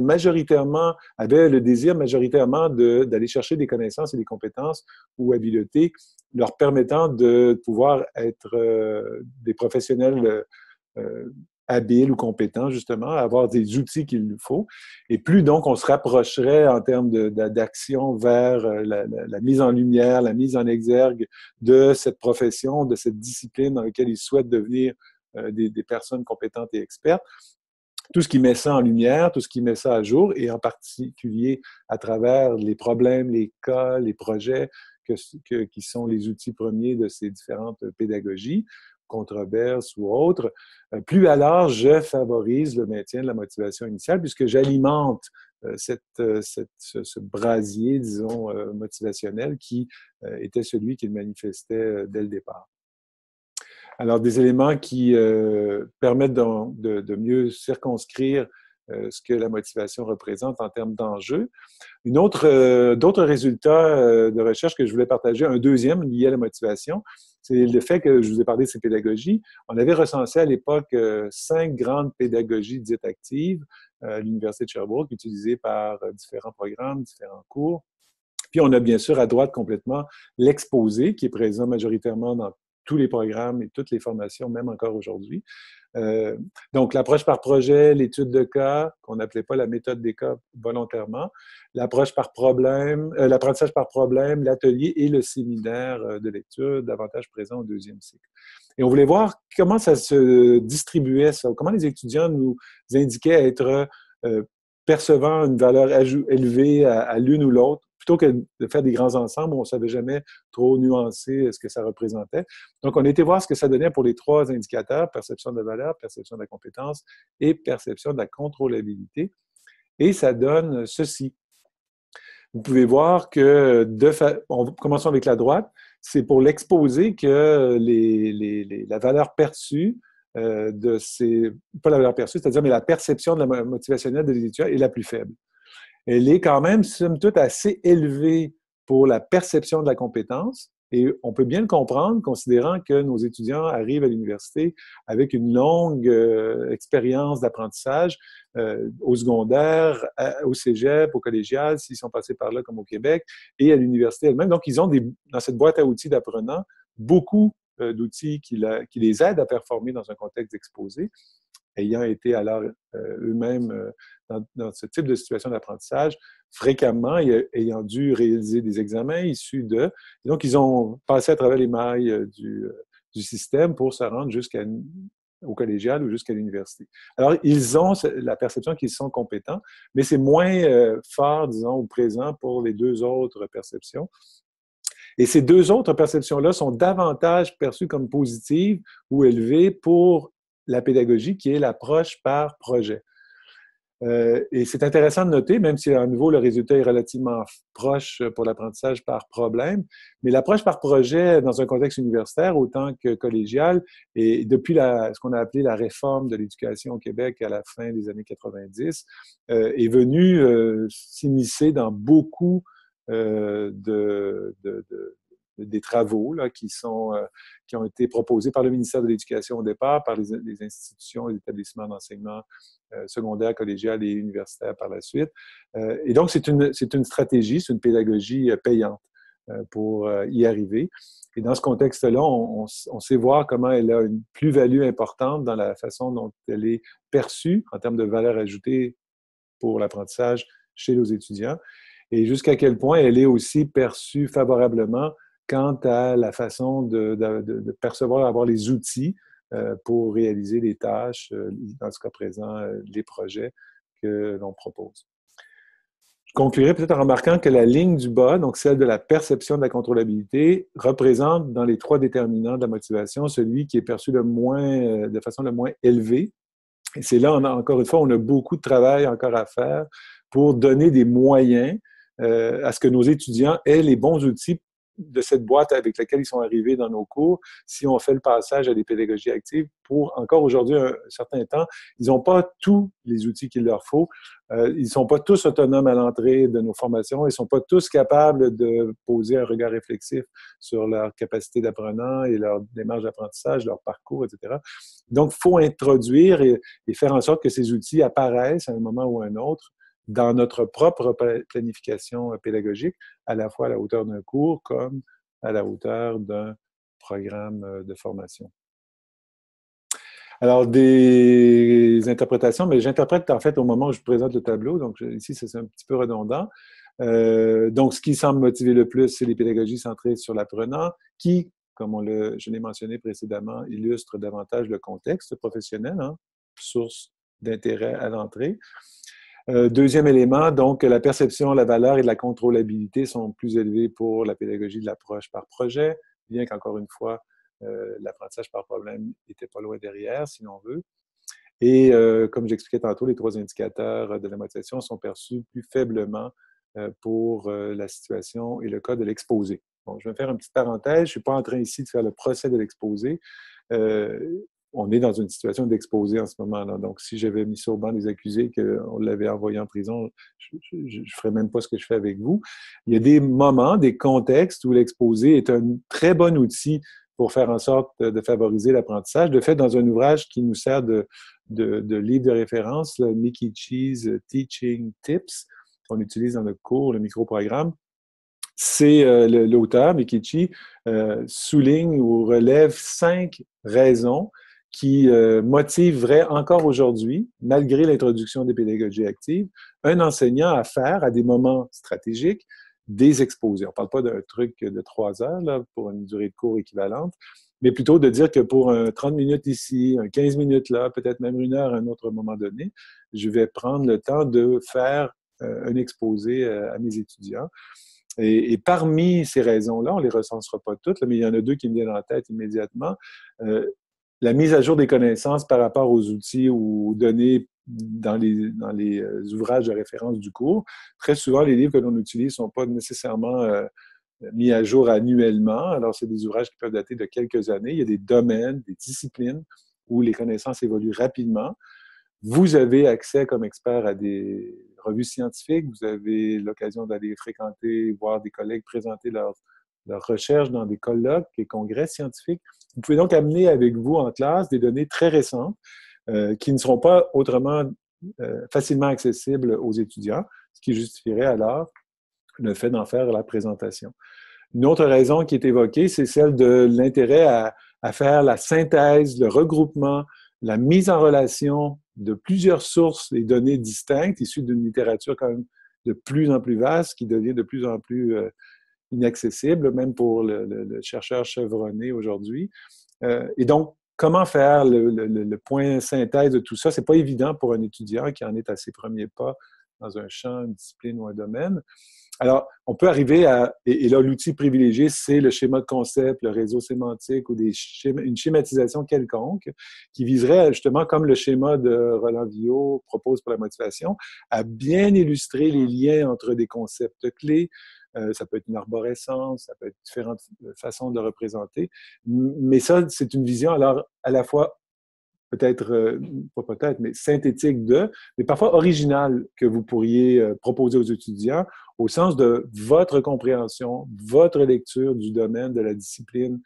avaient le désir majoritairement d'aller chercher des connaissances et des compétences ou habiletés leur permettant de pouvoir être des professionnels habiles ou compétents, justement, à avoir des outils qu'il nous faut. Et plus donc on se rapprocherait en termes d'action vers la mise en lumière, la mise en exergue de cette profession, de cette discipline dans laquelle ils souhaitent devenir des personnes compétentes et expertes. Tout ce qui met ça en lumière, tout ce qui met ça à jour, et en particulier à travers les problèmes, les cas, les projets qui sont les outils premiers de ces différentes pédagogies, controverses ou autres, plus alors je favorise le maintien de la motivation initiale puisque j'alimente ce brasier, disons, motivationnel qui était celui qu'il manifestait dès le départ. Alors, des éléments qui permettent de mieux circonscrire ce que la motivation représente en termes d'enjeux. D'autres résultats de recherche que je voulais partager, un deuxième lié à la motivation, c'est le fait que je vous ai parlé de ces pédagogies. On avait recensé à l'époque 5 grandes pédagogies dites actives à l'Université de Sherbrooke, utilisées par différents programmes, différents cours. Puis on a bien sûr à droite complètement l'exposé, qui est présent majoritairement dans tous les programmes et toutes les formations, même encore aujourd'hui. Donc, l'approche par projet, l'étude de cas, qu'on n'appelait pas la méthode des cas volontairement, l'approche par problème, l'apprentissage par problème, l'atelier et le séminaire de lecture, davantage présent au deuxième cycle. Et on voulait voir comment ça se distribuait, ça, comment les étudiants nous indiquaient être percevant une valeur élevée à l'une ou l'autre, plutôt que de faire des grands ensembles où on ne savait jamais trop nuancer ce que ça représentait. Donc, on a été voir ce que ça donnait pour les 3 indicateurs, perception de la valeur, perception de la compétence et perception de la contrôlabilité. Et ça donne ceci. Vous pouvez voir que, commençons avec la droite, c'est pour l'exposé que la valeur perçue pas la valeur perçue, c'est-à-dire mais la perception de la motivationnelle des étudiants est la plus faible. Elle est quand même, somme toute, assez élevée pour la perception de la compétence. Et on peut bien le comprendre, considérant que nos étudiants arrivent à l'université avec une longue expérience d'apprentissage au secondaire, au cégep, au collégial, s'ils sont passés par là comme au Québec, et à l'université elle-même. Donc, ils ont dans cette boîte à outils d'apprenants beaucoup d'outils qui les aident à performer dans un contexte exposé, ayant été alors eux-mêmes dans ce type de situation d'apprentissage fréquemment, ayant dû réaliser des examens issus d'eux. Et donc, ils ont passé à travers les mailles du système pour se rendre au collégial ou jusqu'à l'université. Alors, ils ont la perception qu'ils sont compétents, mais c'est moins fort, disons, au présent pour les 2 autres perceptions. Et ces 2 autres perceptions-là sont davantage perçues comme positives ou élevées pour la pédagogie, qui est l'approche par projet. Et c'est intéressant de noter, même si à nouveau le résultat est relativement proche pour l'apprentissage par problème, mais l'approche par projet dans un contexte universitaire autant que collégial, et depuis ce qu'on a appelé la réforme de l'éducation au Québec à la fin des années 90, est venue s'immiscer dans beaucoup des travaux là, qui ont été proposés par le ministère de l'Éducation au départ, par les institutions, les établissements d'enseignement secondaire, collégial et universitaire par la suite. Et donc, c'est une stratégie, c'est une pédagogie payante pour y arriver. Et dans ce contexte-là, on sait voir comment elle a une plus-value importante dans la façon dont elle est perçue en termes de valeur ajoutée pour l'apprentissage chez nos étudiants, et jusqu'à quel point elle est aussi perçue favorablement quant à la façon de percevoir, d'avoir les outils pour réaliser les tâches, dans ce cas présent, les projets que l'on propose. Je conclurai peut-être en remarquant que la ligne du bas, donc celle de la perception de la contrôlabilité, représente dans les 3 déterminants de la motivation celui qui est perçu de façon le moins élevée. Et c'est là, encore une fois, on a beaucoup de travail encore à faire pour donner des moyens à ce que nos étudiants aient les bons outils de cette boîte avec laquelle ils sont arrivés dans nos cours, si on fait le passage à des pédagogies actives pour encore aujourd'hui un certain temps. Ils n'ont pas tous les outils qu'il leur faut. Ils ne sont pas tous autonomes à l'entrée de nos formations. Ils ne sont pas tous capables de poser un regard réflexif sur leur capacité d'apprenant et leur démarche d'apprentissage, leur parcours, etc. Donc, il faut introduire et faire en sorte que ces outils apparaissent à un moment ou à un autre dans notre propre planification pédagogique, à la fois à la hauteur d'un cours comme à la hauteur d'un programme de formation. Alors, des interprétations, mais j'interprète en fait au moment où je présente le tableau, donc ici c'est un petit peu redondant. Donc, ce qui semble motiver le plus, c'est les pédagogies centrées sur l'apprenant, qui, comme je l'ai mentionné précédemment, illustrent davantage le contexte professionnel, hein, source d'intérêt à l'entrée. Deuxième élément, donc, la perception, la valeur et la contrôlabilité sont plus élevées pour la pédagogie de l'approche par projet, bien qu'encore une fois, l'apprentissage par problème n'était pas loin derrière, si l'on veut. Et comme j'expliquais tantôt, les 3 indicateurs de la motivation sont perçus plus faiblement pour la situation et le cas de l'exposé. Bon, je vais faire une petite parenthèse. Je ne suis pas en train ici de faire le procès de l'exposé. On est dans une situation d'exposé en ce moment-là. Donc, si j'avais mis ça au banc des accusés, qu'on l'avait envoyé en prison, je ne ferais même pas ce que je fais avec vous. Il y a des moments, des contextes où l'exposé est un très bon outil pour faire en sorte de favoriser l'apprentissage. De fait, dans un ouvrage qui nous sert de livre de référence, le Mickey Cheese Teaching Tips, qu'on utilise dans notre cours, le microprogramme, c'est l'auteur, Mikichi, souligne ou relève 5 raisons qui motiveraient encore aujourd'hui, malgré l'introduction des pédagogies actives, un enseignant à faire, à des moments stratégiques, des exposés. On ne parle pas d'un truc de 3 heures là, pour une durée de cours équivalente, mais plutôt de dire que pour 30 minutes ici, 15 minutes là, peut-être même 1 heure à un autre moment donné, je vais prendre le temps de faire un exposé à mes étudiants. Et parmi ces raisons-là, on ne les recensera pas toutes, là, mais il y en a 2 qui me viennent en tête immédiatement. La mise à jour des connaissances par rapport aux outils ou aux données dans les ouvrages de référence du cours. Très souvent, les livres que l'on utilise ne sont pas nécessairement mis à jour annuellement. Alors, c'est des ouvrages qui peuvent dater de quelques années. Il y a des domaines, des disciplines où les connaissances évoluent rapidement. Vous avez accès comme expert à des revues scientifiques. Vous avez l'occasion d'aller fréquenter, voir des collègues présenter leurs recherches dans des colloques et congrès scientifiques. Vous pouvez donc amener avec vous en classe des données très récentes qui ne seront pas autrement facilement accessibles aux étudiants, ce qui justifierait alors le fait d'en faire la présentation. Une autre raison qui est évoquée, c'est celle de l'intérêt à faire la synthèse, le regroupement, la mise en relation de plusieurs sources et données distinctes, issues d'une littérature quand même de plus en plus vaste, qui devient de plus en plus inaccessible, même pour le chercheur chevronné aujourd'hui. Et donc, comment faire le point synthèse de tout ça? C'est pas évident pour un étudiant qui en est à ses premiers pas dans un champ, une discipline ou un domaine. Alors, on peut arriver à, et là, l'outil privilégié, c'est le schéma de concept, le réseau sémantique ou une schématisation quelconque qui viserait justement, comme le schéma de Roland Villot propose pour la motivation, à bien illustrer les liens entre des concepts clés. Ça peut être une arborescence, ça peut être différentes façons de le représenter. Mais ça, c'est une vision alors à la fois peut-être, pas peut-être, mais synthétique mais parfois originale que vous pourriez proposer aux étudiants au sens de votre compréhension, votre lecture du domaine, de la discipline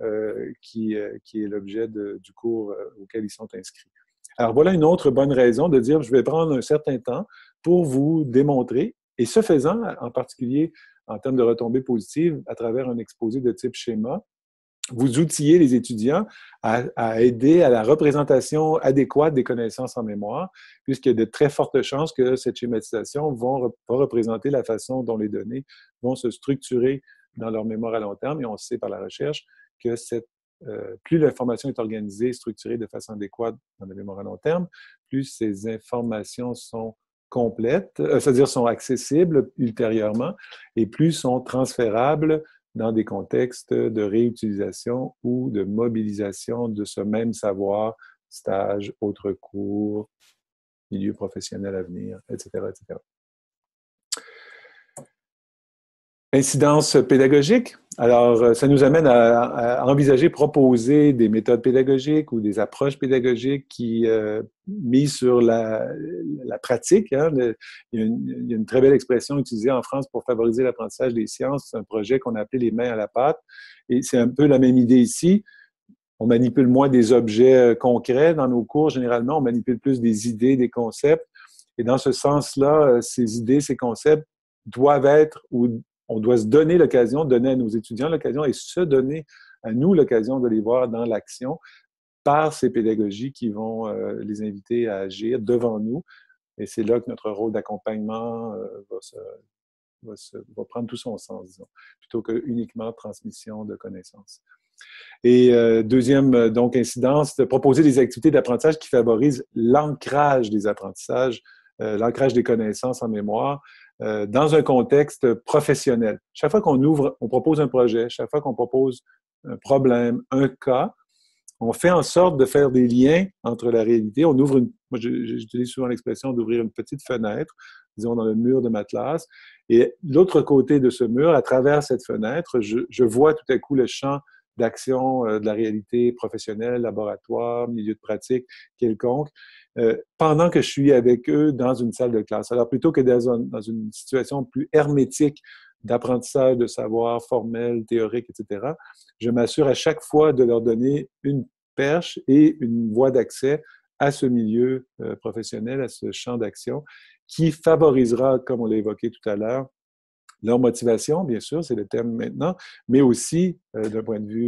qui est l'objet du cours auquel ils sont inscrits. Alors voilà une autre bonne raison de dire je vais prendre un certain temps pour vous démontrer, et ce faisant, en particulier en termes de retombées positives, à travers un exposé de type schéma, vous outillez les étudiants à aider à la représentation adéquate des connaissances en mémoire, puisqu'il y a de très fortes chances que cette schématisation va représenter la façon dont les données vont se structurer dans leur mémoire à long terme. Et on sait par la recherche que plus l'information est organisée et structurée de façon adéquate dans la mémoire à long terme, plus ces informations sont complètes, c'est-à-dire sont accessibles ultérieurement, et plus sont transférables dans des contextes de réutilisation ou de mobilisation de ce même savoir, stage, autres cours, milieu professionnel à venir, etc., etc. Incidence pédagogique. Alors, ça nous amène à envisager, proposer des méthodes pédagogiques ou des approches pédagogiques qui misent sur la pratique. Hein. Il y a une très belle expression utilisée en France pour favoriser l'apprentissage des sciences. C'est un projet qu'on a appelé les mains à la pâte. Et c'est un peu la même idée ici. On manipule moins des objets concrets dans nos cours. Généralement, on manipule plus des idées, des concepts. Et dans ce sens-là, ces idées, ces concepts doivent être, ou on doit se donner l'occasion, donner à nos étudiants l'occasion et se donner à nous l'occasion de les voir dans l'action par ces pédagogies qui vont les inviter à agir devant nous. Et c'est là que notre rôle d'accompagnement va prendre tout son sens, disons, plutôt que uniquement transmission de connaissances. Et deuxième donc incidence, de proposer des activités d'apprentissage qui favorisent l'ancrage des apprentissages, l'ancrage des connaissances en mémoire dans un contexte professionnel. Chaque fois qu'on ouvre, on propose un projet, chaque fois qu'on propose un problème, un cas, on fait en sorte de faire des liens entre la réalité. On ouvre moi j'utilise souvent l'expression d'ouvrir une petite fenêtre, disons dans le mur de ma classe, et l'autre côté de ce mur, à travers cette fenêtre, je vois tout à coup le champ d'action de la réalité professionnelle, laboratoire, milieu de pratique, quelconque, pendant que je suis avec eux dans une salle de classe. Alors, plutôt que dans une situation plus hermétique d'apprentissage de savoir formel, théorique, etc., je m'assure à chaque fois de leur donner une perche et une voie d'accès à ce milieu professionnel, à ce champ d'action, qui favorisera, comme on l'a évoqué tout à l'heure, leur motivation, bien sûr, c'est le thème maintenant, mais aussi, d'un point de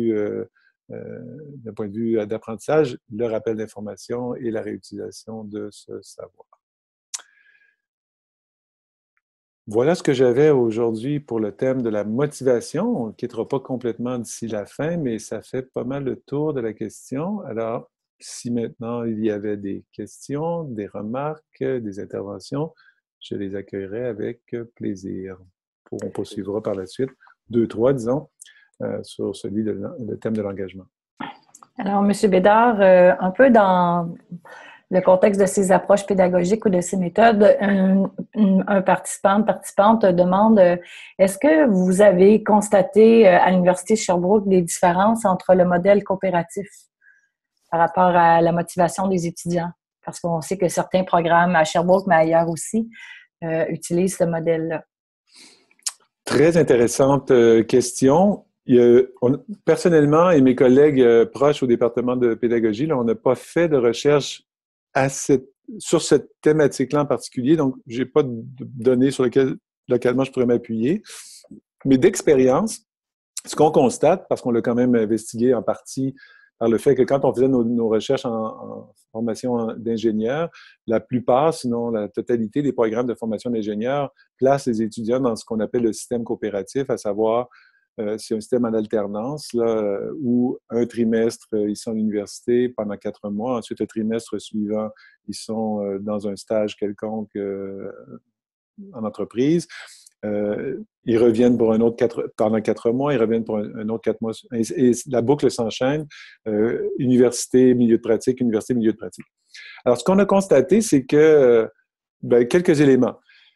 vue d'apprentissage, le rappel d'information et la réutilisation de ce savoir. Voilà ce que j'avais aujourd'hui pour le thème de la motivation. On ne quittera pas complètement d'ici la fin, mais ça fait pas mal le tour de la question. Alors, si maintenant il y avait des questions, des remarques, des interventions, je les accueillerai avec plaisir. On poursuivra par la suite, deux, trois, disons, sur le thème de l'engagement. Alors, M. Bédard, un peu dans le contexte de ces approches pédagogiques ou de ces méthodes, un participant, une participante demande est-ce que vous avez constaté à l'Université de Sherbrooke des différences entre le modèle coopératif par rapport à la motivation des étudiants? Parce qu'on sait que certains programmes à Sherbrooke, mais ailleurs aussi, utilisent ce modèle-là. Très intéressante question. Personnellement et mes collègues proches au département de pédagogie, là, on n'a pas fait de recherche sur cette thématique-là en particulier, donc je n'ai pas de données sur lesquelles localement je pourrais m'appuyer. Mais d'expérience, ce qu'on constate, parce qu'on l'a quand même investigué en partie par le fait que quand on faisait nos recherches en formation d'ingénieur, la plupart, sinon la totalité des programmes de formation d'ingénieur placent les étudiants dans ce qu'on appelle le système coopératif, à savoir c'est un système en alternance là, où un trimestre, ils sont à l'université pendant 4 mois. Ensuite, le trimestre suivant, ils sont dans un stage quelconque en entreprise. Ils reviennent pour pendant 4 mois, ils reviennent pour un autre 4 mois. Et la boucle s'enchaîne. Université, milieu de pratique, université, milieu de pratique. Alors, ce qu'on a constaté, c'est que, quelques éléments.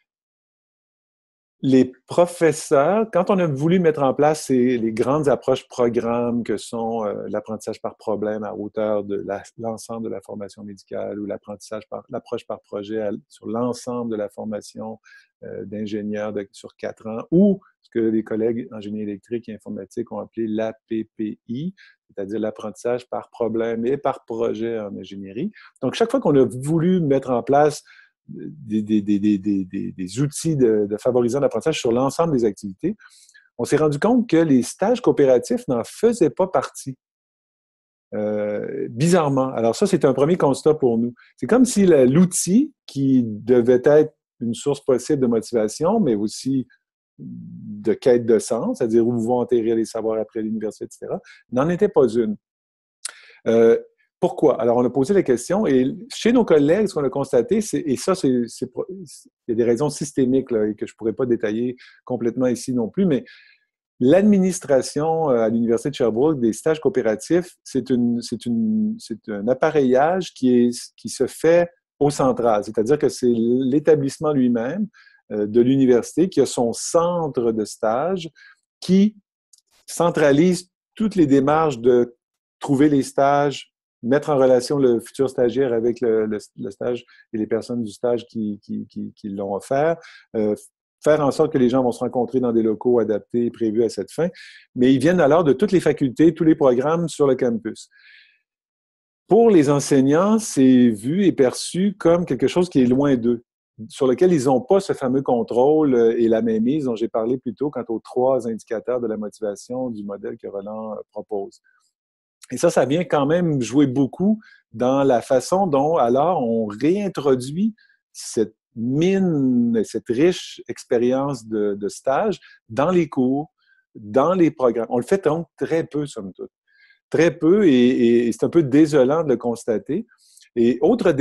Les professeurs, quand on a voulu mettre en place les grandes approches programmes que sont l'apprentissage par problème à hauteur de l'ensemble de la formation médicale ou l'approche par projet sur l'ensemble de la formation d'ingénieur sur 4 ans, ou ce que les collègues en génie électrique et informatique ont appelé l'APPI, c'est-à-dire l'apprentissage par problème et par projet en ingénierie. Donc, chaque fois qu'on a voulu mettre en place des outils de favorisant l'apprentissage sur l'ensemble des activités, on s'est rendu compte que les stages coopératifs n'en faisaient pas partie. Bizarrement. Alors ça, c'est un premier constat pour nous. C'est comme si l'outil qui devait être une source possible de motivation, mais aussi de quête de sens, c'est-à-dire où vont enterrer les savoirs après l'université, etc., n'en était pas une. Pourquoi? Alors, on a posé la question et chez nos collègues, ce qu'on a constaté, il y a des raisons systémiques là, et que je ne pourrais pas détailler complètement ici non plus, mais l'administration à l'Université de Sherbrooke des stages coopératifs, c'est un appareillage qui se fait au central, c'est-à-dire que c'est l'établissement lui-même de l'université qui a son centre de stage qui centralise toutes les démarches de trouver les stages, mettre en relation le futur stagiaire avec le stage et les personnes du stage qui l'ont offert, faire en sorte que les gens vont se rencontrer dans des locaux adaptés et prévus à cette fin. Mais ils viennent alors de toutes les facultés, tous les programmes sur le campus. Pour les enseignants, c'est vu et perçu comme quelque chose qui est loin d'eux, sur lequel ils n'ont pas ce fameux contrôle et la mainmise dont j'ai parlé plus tôt quant aux 3 indicateurs de la motivation du modèle que Roland propose. Et ça vient quand même jouer beaucoup dans la façon dont, alors, on réintroduit cette mine, cette riche expérience de stage dans les cours, dans les programmes. On le fait donc très peu, somme toute. Très peu, et c'est un peu désolant de le constater. Et autre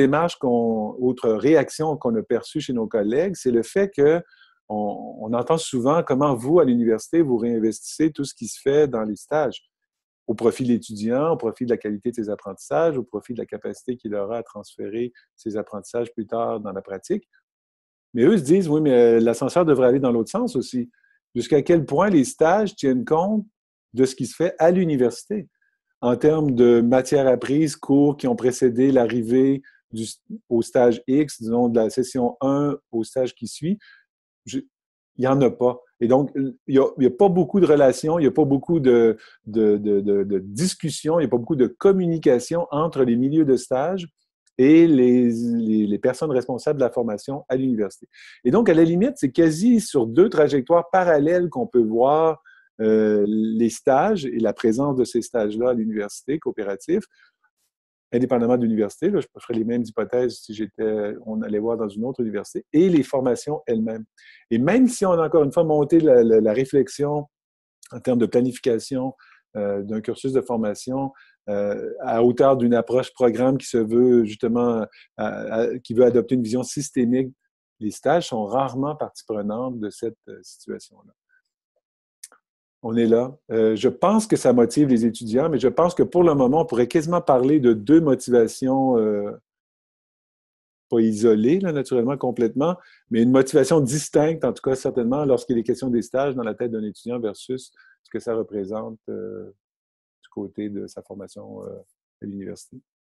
réaction qu'on a perçue chez nos collègues, c'est le fait que on entend souvent comment vous, à l'université, vous réinvestissez tout ce qui se fait dans les stages au profit de l'étudiant, au profit de la qualité de ses apprentissages, au profit de la capacité qu'il aura à transférer ses apprentissages plus tard dans la pratique. Mais eux se disent, oui, mais l'ascenseur devrait aller dans l'autre sens aussi. Jusqu'à quel point les stages tiennent compte de ce qui se fait à l'université en termes de matières apprises, cours qui ont précédé l'arrivée au stage X, disons de la session 1 au stage qui suit. Il n'y en a pas. Et donc, il n'y a pas beaucoup de relations, il n'y a pas beaucoup de discussions, il n'y a pas beaucoup de communication entre les milieux de stage et les personnes responsables de la formation à l'université. Et donc, à la limite, c'est quasi sur 2 trajectoires parallèles qu'on peut voir les stages et la présence de ces stages-là à l'université coopérative. indépendamment de l'université, là, je ferais les mêmes hypothèses si on allait voir dans une autre université, et les formations elles-mêmes. Et même si on a encore une fois monté la réflexion en termes de planification d'un cursus de formation à hauteur d'une approche programme qui se veut justement, qui veut adopter une vision systémique, les stages sont rarement partie prenante de cette situation-là. On est là. Je pense que ça motive les étudiants, mais je pense que pour le moment, on pourrait quasiment parler de deux motivations, pas isolées, là, naturellement, complètement, mais une motivation distincte, en tout cas, certainement, lorsqu'il est question des stages dans la tête d'un étudiant versus ce que ça représente du côté de sa formation à l'université.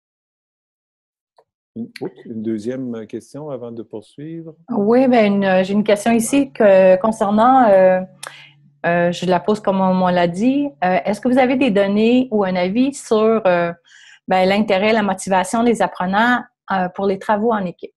Une deuxième question avant de poursuivre. Oui, bien, j'ai une question ici concernant, je la pose comme on l'a dit, est-ce que vous avez des données ou un avis sur l'intérêt, la motivation des apprenants pour les travaux en équipe?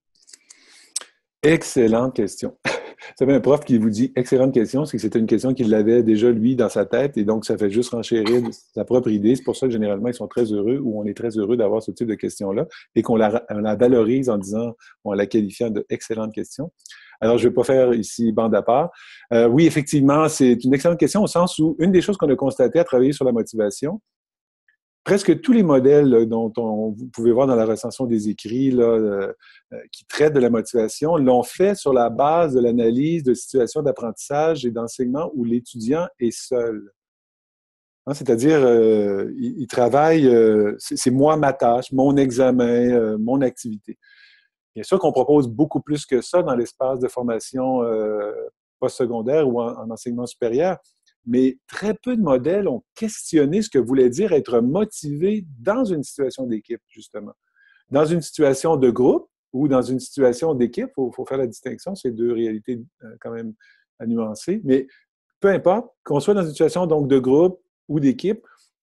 Excellente question. Vous savez, un prof qui vous dit « excellente question », c'est que c'était une question qu'il avait déjà, lui, dans sa tête, et donc ça fait juste renchérir sa propre idée. C'est pour ça que, généralement, ils sont très heureux, ou on est très heureux d'avoir ce type de questions-là, et qu'on la valorise en disant, en la qualifiant de « excellente question ». Alors, je ne vais pas faire ici bande à part. Oui, effectivement, c'est une excellente question au sens où une des choses qu'on a constatées à travailler sur la motivation, presque tous les modèles dont vous pouvez voir dans la recension des écrits là, qui traitent de la motivation l'ont fait sur la base de l'analyse de situations d'apprentissage et d'enseignement où l'étudiant est seul. Hein, c'est-à-dire, il travaille, c'est moi ma tâche, mon examen, mon activité. Bien sûr qu'on propose beaucoup plus que ça dans l'espace de formation postsecondaire ou en enseignement supérieur, mais très peu de modèles ont questionné ce que voulait dire être motivé dans une situation d'équipe, justement. Dans une situation de groupe ou dans une situation d'équipe, il faut faire la distinction, c'est deux réalités quand même à nuancer, mais peu importe, qu'on soit dans une situation donc de groupe ou d'équipe,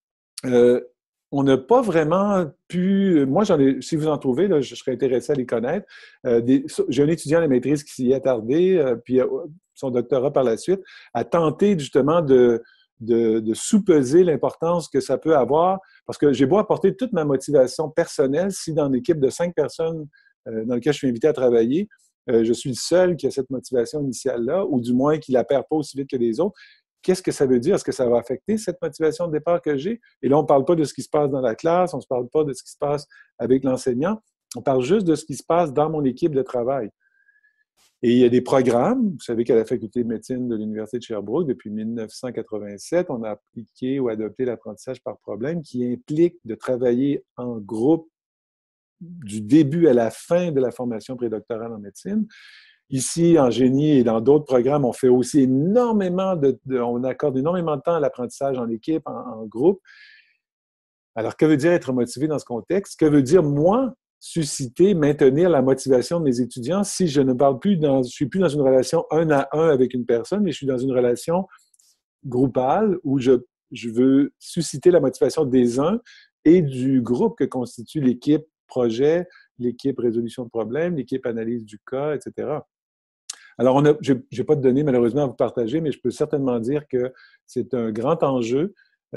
on n'a pas vraiment pu... Moi, si vous en trouvez, là, je serais intéressé à les connaître. J'ai un étudiant à la maîtrise qui s'y est attardé, puis son doctorat par la suite, a tenté justement de sous-peser l'importance que ça peut avoir, parce que j'ai beau apporter toute ma motivation personnelle, si dans une équipe de 5 personnes dans laquelle je suis invité à travailler, je suis le seul qui a cette motivation initiale-là, ou du moins qui ne la perd pas aussi vite que les autres. Qu'est-ce que ça veut dire? Est-ce que ça va affecter cette motivation de départ que j'ai? Et là, on ne parle pas de ce qui se passe dans la classe, on ne se parle pas de ce qui se passe avec l'enseignant, on parle juste de ce qui se passe dans mon équipe de travail. Et il y a des programmes, vous savez qu'à la Faculté de médecine de l'Université de Sherbrooke, depuis 1987, on a appliqué ou adopté l'apprentissage par problème qui implique de travailler en groupe du début à la fin de la formation prédoctorale en médecine. Ici, en génie et dans d'autres programmes, on fait aussi énormément on accorde énormément de temps à l'apprentissage en équipe, en groupe. Alors, que veut dire être motivé dans ce contexte? Que veut dire, moi, susciter, maintenir la motivation de mes étudiants si je ne suis plus dans une relation un à un avec une personne, mais je suis dans une relation groupale où je veux susciter la motivation des uns et du groupe que constitue l'équipe projet, l'équipe résolution de problèmes, l'équipe analyse du cas, etc. Alors, je n'ai pas de données malheureusement à vous partager, mais je peux certainement dire que c'est un grand enjeu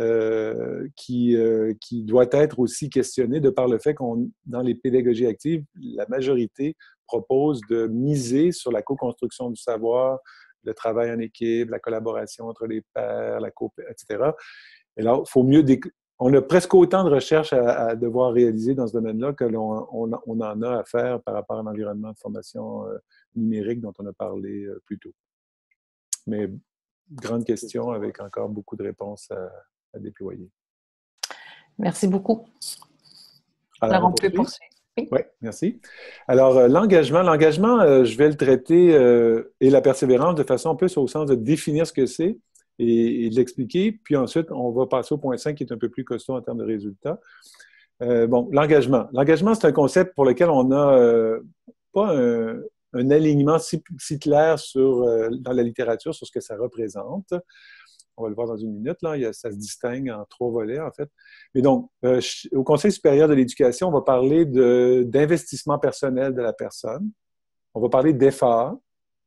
qui doit être aussi questionné de par le fait dans les pédagogies actives, la majorité propose de miser sur la co-construction du savoir, le travail en équipe, la collaboration entre les pairs, etc. Et là, il faut mieux... On a presque autant de recherches à devoir réaliser dans ce domaine-là que on en a à faire par rapport à l'environnement de formation numérique dont on a parlé plus tôt. Mais grande question avec encore beaucoup de réponses à déployer. Merci beaucoup. Alors, on peut poursuivre. Oui, merci. Alors, l'engagement, je vais le traiter et la persévérance de façon plus au sens de définir ce que c'est et de l'expliquer. Puis ensuite, on va passer au point 5 qui est un peu plus costaud en termes de résultats. L'engagement. L'engagement, c'est un concept pour lequel on n'a pas un alignement si clair dans la littérature sur ce que ça représente. On va le voir dans une minute. Là. Ça se distingue en 3 volets, en fait. Mais donc, au Conseil supérieur de l'éducation, on va parler d'investissement personnel de la personne. On va parler d'effort.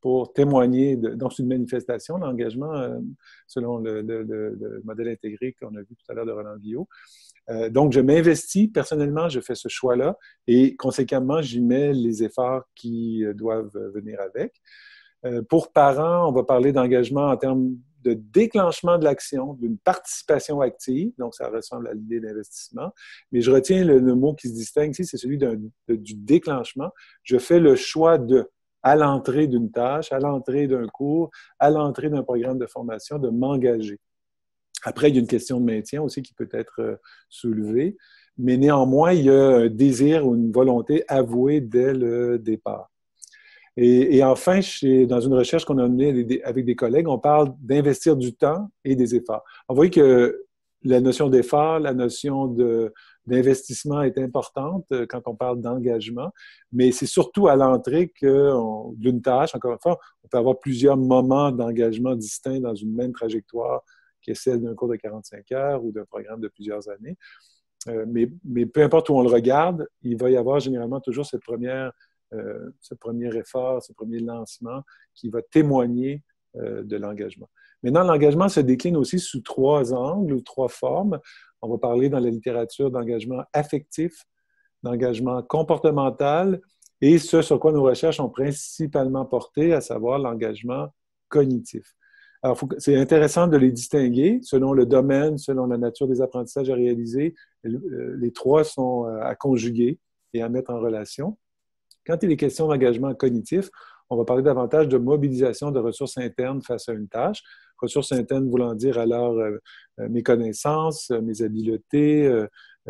pour témoigner. Donc, c'est une manifestation d'engagement selon le modèle intégré qu'on a vu tout à l'heure de Roland Guillot. Donc, je m'investis personnellement, je fais ce choix-là et conséquemment, j'y mets les efforts qui doivent venir avec. Pour parents, on va parler d'engagement en termes de déclenchement de l'action, d'une participation active, donc ça ressemble à l'idée d'investissement, mais je retiens le mot qui se distingue ici, c'est celui du déclenchement. Je fais le choix à l'entrée d'une tâche, à l'entrée d'un cours, à l'entrée d'un programme de formation, de m'engager. Après, il y a une question de maintien aussi qui peut être soulevée, mais néanmoins, il y a un désir ou une volonté avouée dès le départ. Et enfin, dans une recherche qu'on a menée avec des collègues, on parle d'investir du temps et des efforts. On voit que la notion d'effort, la notion d'investissement est importante quand on parle d'engagement, mais c'est surtout à l'entrée d'une tâche, encore une fois, on peut avoir plusieurs moments d'engagement distincts dans une même trajectoire qui est celle d'un cours de 45 heures ou d'un programme de plusieurs années. Mais peu importe où on le regarde, il va y avoir généralement toujours ce premier effort, ce premier lancement qui va témoigner de l'engagement. Maintenant, l'engagement se décline aussi sous 3 angles ou 3 formes. On va parler dans la littérature d'engagement affectif, d'engagement comportemental et ce sur quoi nos recherches ont principalement porté, à savoir l'engagement cognitif. Alors, c'est intéressant de les distinguer selon le domaine, selon la nature des apprentissages à réaliser. Les 3 sont à conjuguer et à mettre en relation. Quand il est question d'engagement cognitif, on va parler davantage de mobilisation de ressources internes face à une tâche. Ressources internes voulant dire alors mes connaissances, mes habiletés,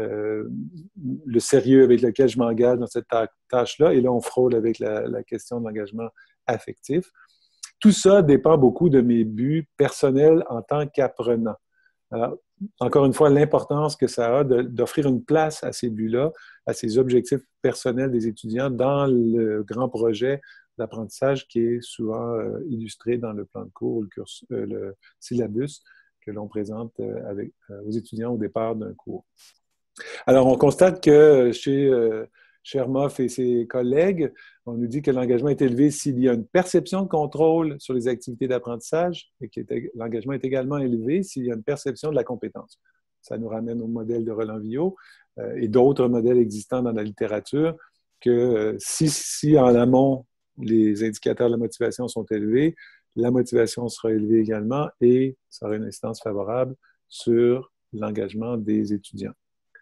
le sérieux avec lequel je m'engage dans cette tâche-là. Et là, on frôle avec la question de l'engagement affectif. Tout ça dépend beaucoup de mes buts personnels en tant qu'apprenant. Alors, encore une fois, l'importance que ça a d'offrir une place à ces buts-là, à ces objectifs personnels des étudiants dans le grand projet d'apprentissage qui est souvent illustré dans le plan de cours, le syllabus que l'on présente aux étudiants au départ d'un cours. Alors, on constate que chez Chermoff et ses collègues, on nous dit que l'engagement est élevé s'il y a une perception de contrôle sur les activités d'apprentissage et que l'engagement est également élevé s'il y a une perception de la compétence. Ça nous ramène au modèle de Roland Guillot et d'autres modèles existants dans la littérature que si en amont, les indicateurs de la motivation sont élevés, la motivation sera élevée également et ça aura une incidence favorable sur l'engagement des étudiants.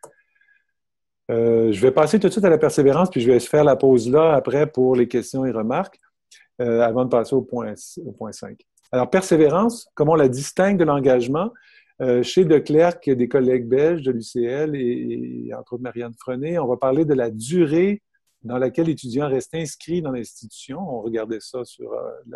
Je vais passer tout de suite à la persévérance, puis je vais faire la pause là après pour les questions et remarques, avant de passer au point 5. Alors, persévérance, comment on la distingue de l'engagement? Chez Declercq, des collègues belges de l'UCL et entre autres Marianne Frenet, on va parler de la durée dans laquelle l'étudiant reste inscrit dans l'institution. On regardait ça sur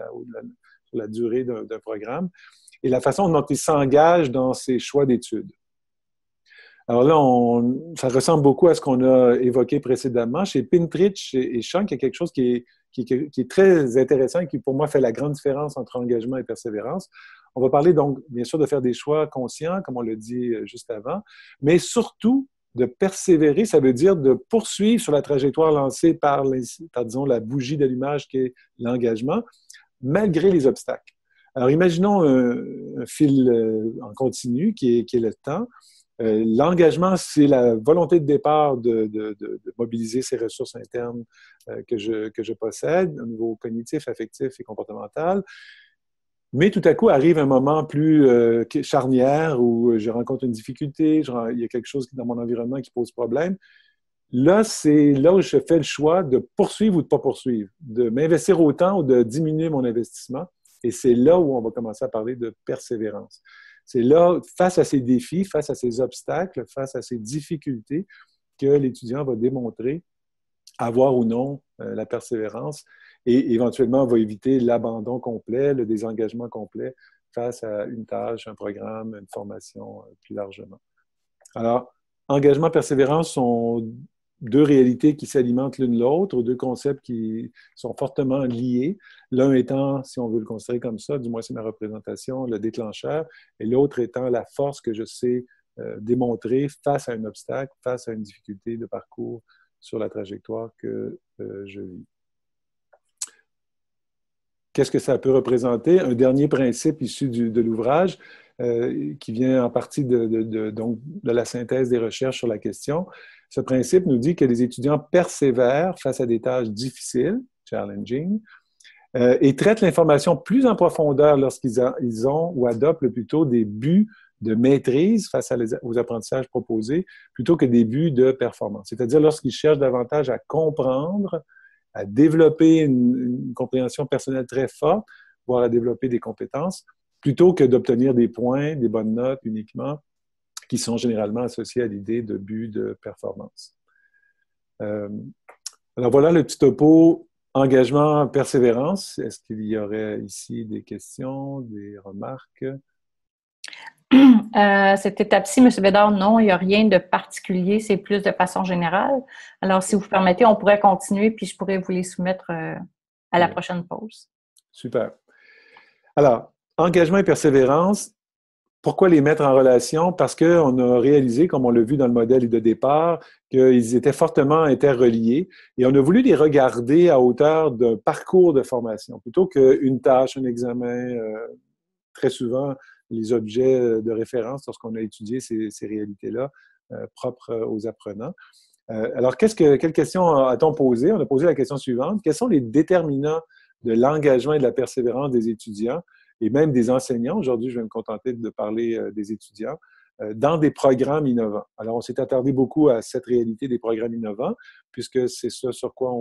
la durée d'un programme et la façon dont il s'engage dans ses choix d'études. Alors là, ça ressemble beaucoup à ce qu'on a évoqué précédemment. Chez Pintrich et Schank, il y a quelque chose qui est très intéressant et qui, pour moi, fait la grande différence entre engagement et persévérance. On va parler donc, bien sûr, de faire des choix conscients, comme on l'a dit juste avant, mais surtout de persévérer, ça veut dire de poursuivre sur la trajectoire lancée par disons, la bougie d'allumage qui est l'engagement, malgré les obstacles. Alors, imaginons un fil en continu qui est le temps. L'engagement, c'est la volonté de départ de mobiliser ces ressources internes que je possède au niveau cognitif, affectif et comportemental. Mais tout à coup, arrive un moment plus charnière où je rencontre une difficulté, il y a quelque chose dans mon environnement qui pose problème. Là, c'est là où je fais le choix de poursuivre ou de ne pas poursuivre, de m'investir autant ou de diminuer mon investissement. Et c'est là où on va commencer à parler de persévérance. C'est là, face à ces défis, face à ces obstacles, face à ces difficultés, que l'étudiant va démontrer avoir ou non la persévérance et éventuellement va éviter l'abandon complet, le désengagement complet face à une tâche, un programme, une formation plus largement. Alors, engagement, persévérance sont 2 réalités qui s'alimentent l'une l'autre, 2 concepts qui sont fortement liés. L'un étant, si on veut le considérer comme ça, du moins c'est ma représentation, le déclencheur, et l'autre étant la force que je sais démontrer face à un obstacle, face à une difficulté de parcours sur la trajectoire que je vis. qu'est-ce que ça peut représenter? Un dernier principe issu de l'ouvrage, qui vient en partie donc, de la synthèse des recherches sur la question. Ce principe nous dit que les étudiants persévèrent face à des tâches difficiles, challenging, et traitent l'information plus en profondeur lorsqu'ils ont ou adoptent plutôt des buts de maîtrise face aux apprentissages proposés, plutôt que des buts de performance. C'est-à-dire lorsqu'ils cherchent davantage à comprendre, à développer une compréhension personnelle très forte, voire à développer des compétences, plutôt que d'obtenir des points, des bonnes notes uniquement, qui sont généralement associés à l'idée de but de performance. Alors voilà le petit topo engagement, persévérance. Est-ce qu'il y aurait ici des questions, des remarques? Cette étape-ci, M. Bédard, non, il n'y a rien de particulier, c'est plus de façon générale. Alors, si vous permettez, on pourrait continuer, puis je pourrais vous les soumettre à la prochaine pause. Super. Alors, engagement et persévérance, pourquoi les mettre en relation? Parce qu'on a réalisé, comme on l'a vu dans le modèle de départ, qu'ils étaient fortement interreliés et on a voulu les regarder à hauteur d'un parcours de formation plutôt qu'une tâche, un examen. Très souvent, les objets de référence lorsqu'on a étudié ces réalités-là propres aux apprenants. Alors, quelle question a-t-on posé? On a posé la question suivante. Quels sont les déterminants de l'engagement et de la persévérance des étudiants et même des enseignants? Aujourd'hui, je vais me contenter de parler des étudiants dans des programmes innovants. Alors, on s'est attardé beaucoup à cette réalité des programmes innovants, puisque c'est ça sur quoi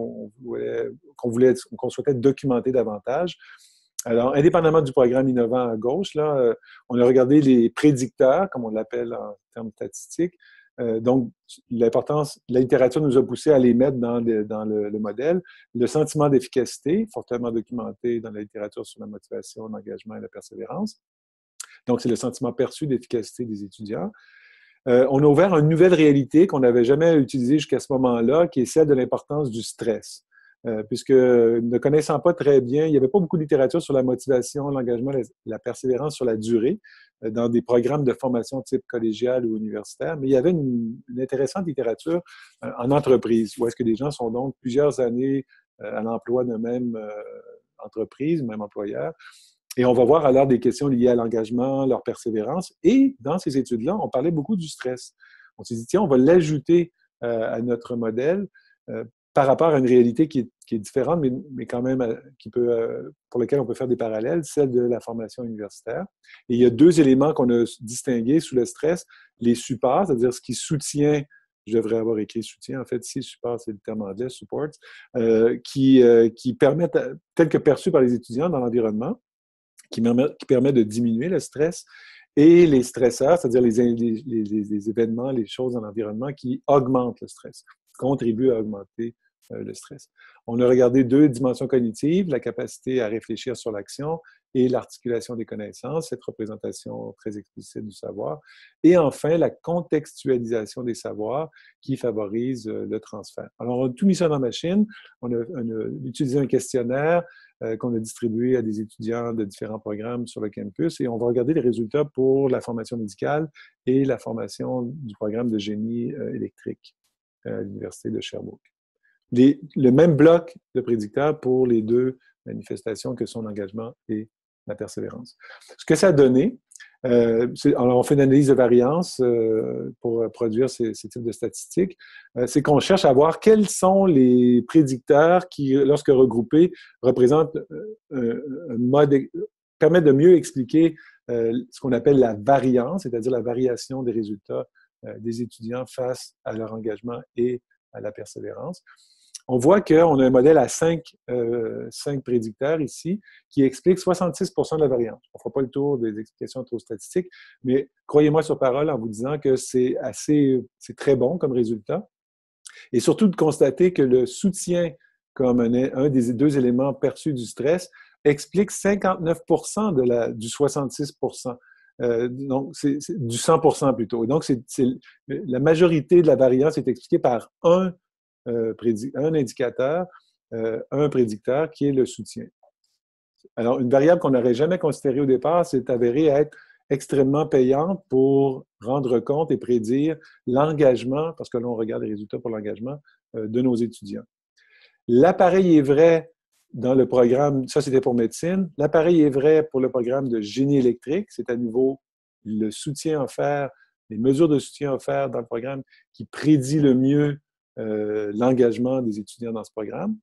qu'on souhaitait documenter davantage. Alors, indépendamment du programme innovant à gauche, là, on a regardé les prédicteurs, comme on l'appelle en termes statistiques. Donc, l'importance, la littérature nous a poussé à les mettre dans le modèle. Le sentiment d'efficacité, fortement documenté dans la littérature sur la motivation, l'engagement et la persévérance. Donc, c'est le sentiment perçu d'efficacité des étudiants. On a ouvert une nouvelle réalité qu'on n'avait jamais utilisée jusqu'à ce moment-là, qui est celle de l'importance du stress. Puisque ne connaissant pas très bien, il n'y avait pas beaucoup de littérature sur la motivation, l'engagement, la persévérance sur la durée dans des programmes de formation type collégial ou universitaire, mais il y avait une intéressante littérature en entreprise, où est-ce que les gens sont donc plusieurs années à l'emploi de même entreprise, même employeur. Et on va voir alors des questions liées à l'engagement, leur persévérance. Et dans ces études-là, on parlait beaucoup du stress. On s'est dit, tiens, on va l'ajouter à notre modèle par rapport à une réalité qui est différente, mais quand même pour laquelle on peut faire des parallèles, celle de la formation universitaire. Et il y a deux éléments qu'on a distingués sous le stress. Les supports, c'est-à-dire ce qui soutient, je devrais avoir écrit soutien, en fait, si support, c'est le terme anglais, support, qui permettent, tel que perçu par les étudiants dans l'environnement, qui permet de diminuer le stress, et les stresseurs, c'est-à-dire les événements, les choses dans l'environnement qui augmentent le stress, contribuent à augmenter le stress. On a regardé deux dimensions cognitives, la capacité à réfléchir sur l'action et l'articulation des connaissances, cette représentation très explicite du savoir. Et enfin, la contextualisation des savoirs qui favorise le transfert. Alors, on a tout mis ça dans la machine. On a utilisé un questionnaire qu'on a distribué à des étudiants de différents programmes sur le campus et on va regarder les résultats pour la formation médicale et la formation du programme de génie électrique à l'Université de Sherbrooke. Le même bloc de prédicteurs pour les deux manifestations que sont l'engagement et la persévérance. Ce que ça a donné, alors on fait une analyse de variance pour produire ces types de statistiques, c'est qu'on cherche à voir quels sont les prédicteurs qui, lorsque regroupés, représentent un mode, permettent de mieux expliquer ce qu'on appelle la variance, c'est-à-dire la variation des résultats des étudiants face à leur engagement et à la persévérance. On voit qu'on a un modèle à 5 prédicteurs ici qui explique 66% de la variance. On ne fera pas le tour des explications trop statistiques, mais croyez-moi sur parole en vous disant que c'est très bon comme résultat. Et surtout de constater que le soutien comme un des deux éléments perçus du stress explique 59% du 66%. Donc, c'est du 100% plutôt. Et donc, la majorité de la variance est expliquée par un indicateur, un prédicteur qui est le soutien. Alors, une variable qu'on n'aurait jamais considérée au départ, c'est avérée être extrêmement payante pour rendre compte et prédire l'engagement, parce que là, on regarde les résultats pour l'engagement de nos étudiants. L'appareil est vrai dans le programme, ça c'était pour médecine. L'appareil est vrai pour le programme de génie électrique. C'est à nouveau le soutien offert, les mesures de soutien offertes dans le programme qui prédit le mieux l'engagement des étudiants dans ce programme.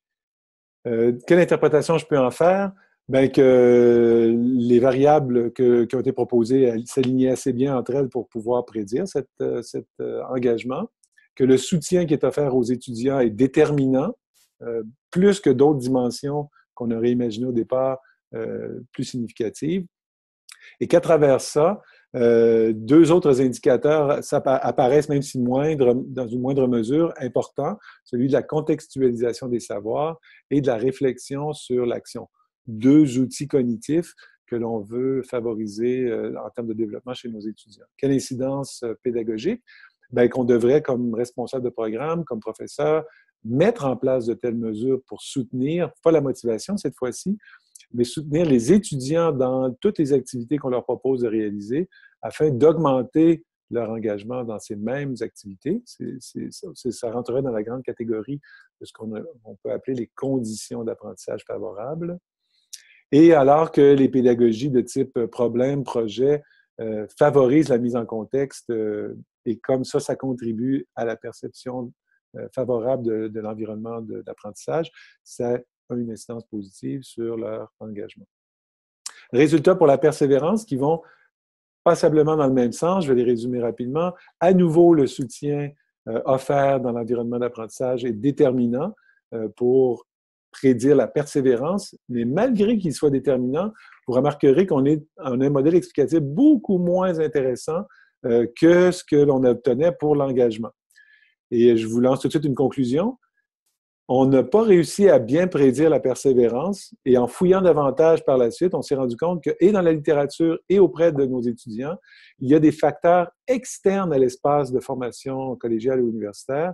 Quelle interprétation je peux en faire? Bien, que les variables qui ont été proposées s'alignaient assez bien entre elles pour pouvoir prédire cet engagement, que le soutien qui est offert aux étudiants est déterminant, plus que d'autres dimensions qu'on aurait imaginées au départ plus significatives, et qu'à travers ça, deux autres indicateurs apparaissent, même si moindres, dans une moindre mesure, importants, celui de la contextualisation des savoirs et de la réflexion sur l'action. Deux outils cognitifs que l'on veut favoriser en termes de développement chez nos étudiants. Quelle incidence pédagogique? Bien, qu'on devrait, comme responsable de programme, comme professeur, mettre en place de telles mesures pour soutenir, pas la motivation cette fois-ci, mais soutenir les étudiants dans toutes les activités qu'on leur propose de réaliser afin d'augmenter leur engagement dans ces mêmes activités. Ça rentrerait dans la grande catégorie de ce qu'on peut appeler les conditions d'apprentissage favorables. Et alors que les pédagogies de type problème, projet favorisent la mise en contexte et comme ça contribue à la perception favorable de l'environnement d'apprentissage, ça a une incidence positive sur leur engagement. Résultats pour la persévérance qui vont passablement dans le même sens, je vais les résumer rapidement. À nouveau, le soutien offert dans l'environnement d'apprentissage est déterminant pour prédire la persévérance, mais malgré qu'il soit déterminant, vous remarquerez qu'on a un modèle explicatif beaucoup moins intéressant que ce que l'on obtenait pour l'engagement. Et je vous lance tout de suite une conclusion. On n'a pas réussi à bien prédire la persévérance et en fouillant davantage par la suite, on s'est rendu compte que, et dans la littérature et auprès de nos étudiants, il y a des facteurs externes à l'espace de formation collégiale ou universitaire,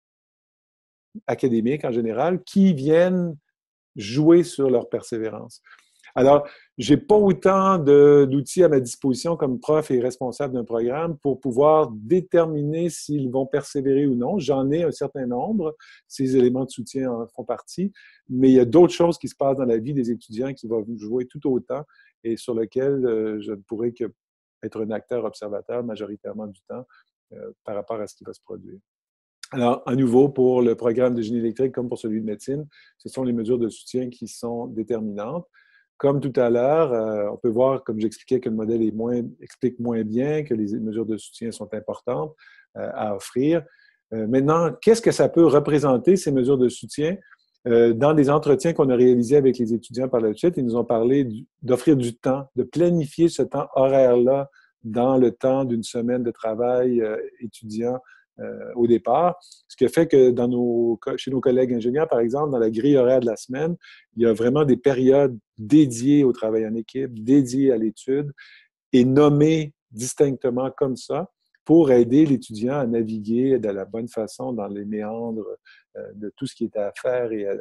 académique en général, qui viennent jouer sur leur persévérance. Alors, je n'ai pas autant d'outils à ma disposition comme prof et responsable d'un programme pour pouvoir déterminer s'ils vont persévérer ou non. J'en ai un certain nombre, ces éléments de soutien en font partie, mais il y a d'autres choses qui se passent dans la vie des étudiants qui vont jouer tout autant et sur lesquelles je ne pourrai qu'être un acteur observateur majoritairement du temps par rapport à ce qui va se produire. Alors, à nouveau, pour le programme de génie électrique comme pour celui de médecine, ce sont les mesures de soutien qui sont déterminantes. Comme tout à l'heure, on peut voir, comme j'expliquais, que le modèle explique moins bien, que les mesures de soutien sont importantes à offrir. Maintenant, qu'est-ce que ça peut représenter, ces mesures de soutien? Dans des entretiens qu'on a réalisés avec les étudiants par la suite, ils nous ont parlé d'offrir du temps, de planifier ce temps horaire-là dans le temps d'une semaine de travail étudiant au départ, ce qui a fait que chez nos collègues ingénieurs, par exemple, dans la grille horaire de la semaine, il y a vraiment des périodes dédiées au travail en équipe, dédiées à l'étude et nommées distinctement comme ça pour aider l'étudiant à naviguer de la bonne façon dans les méandres de tout ce qui est à faire et à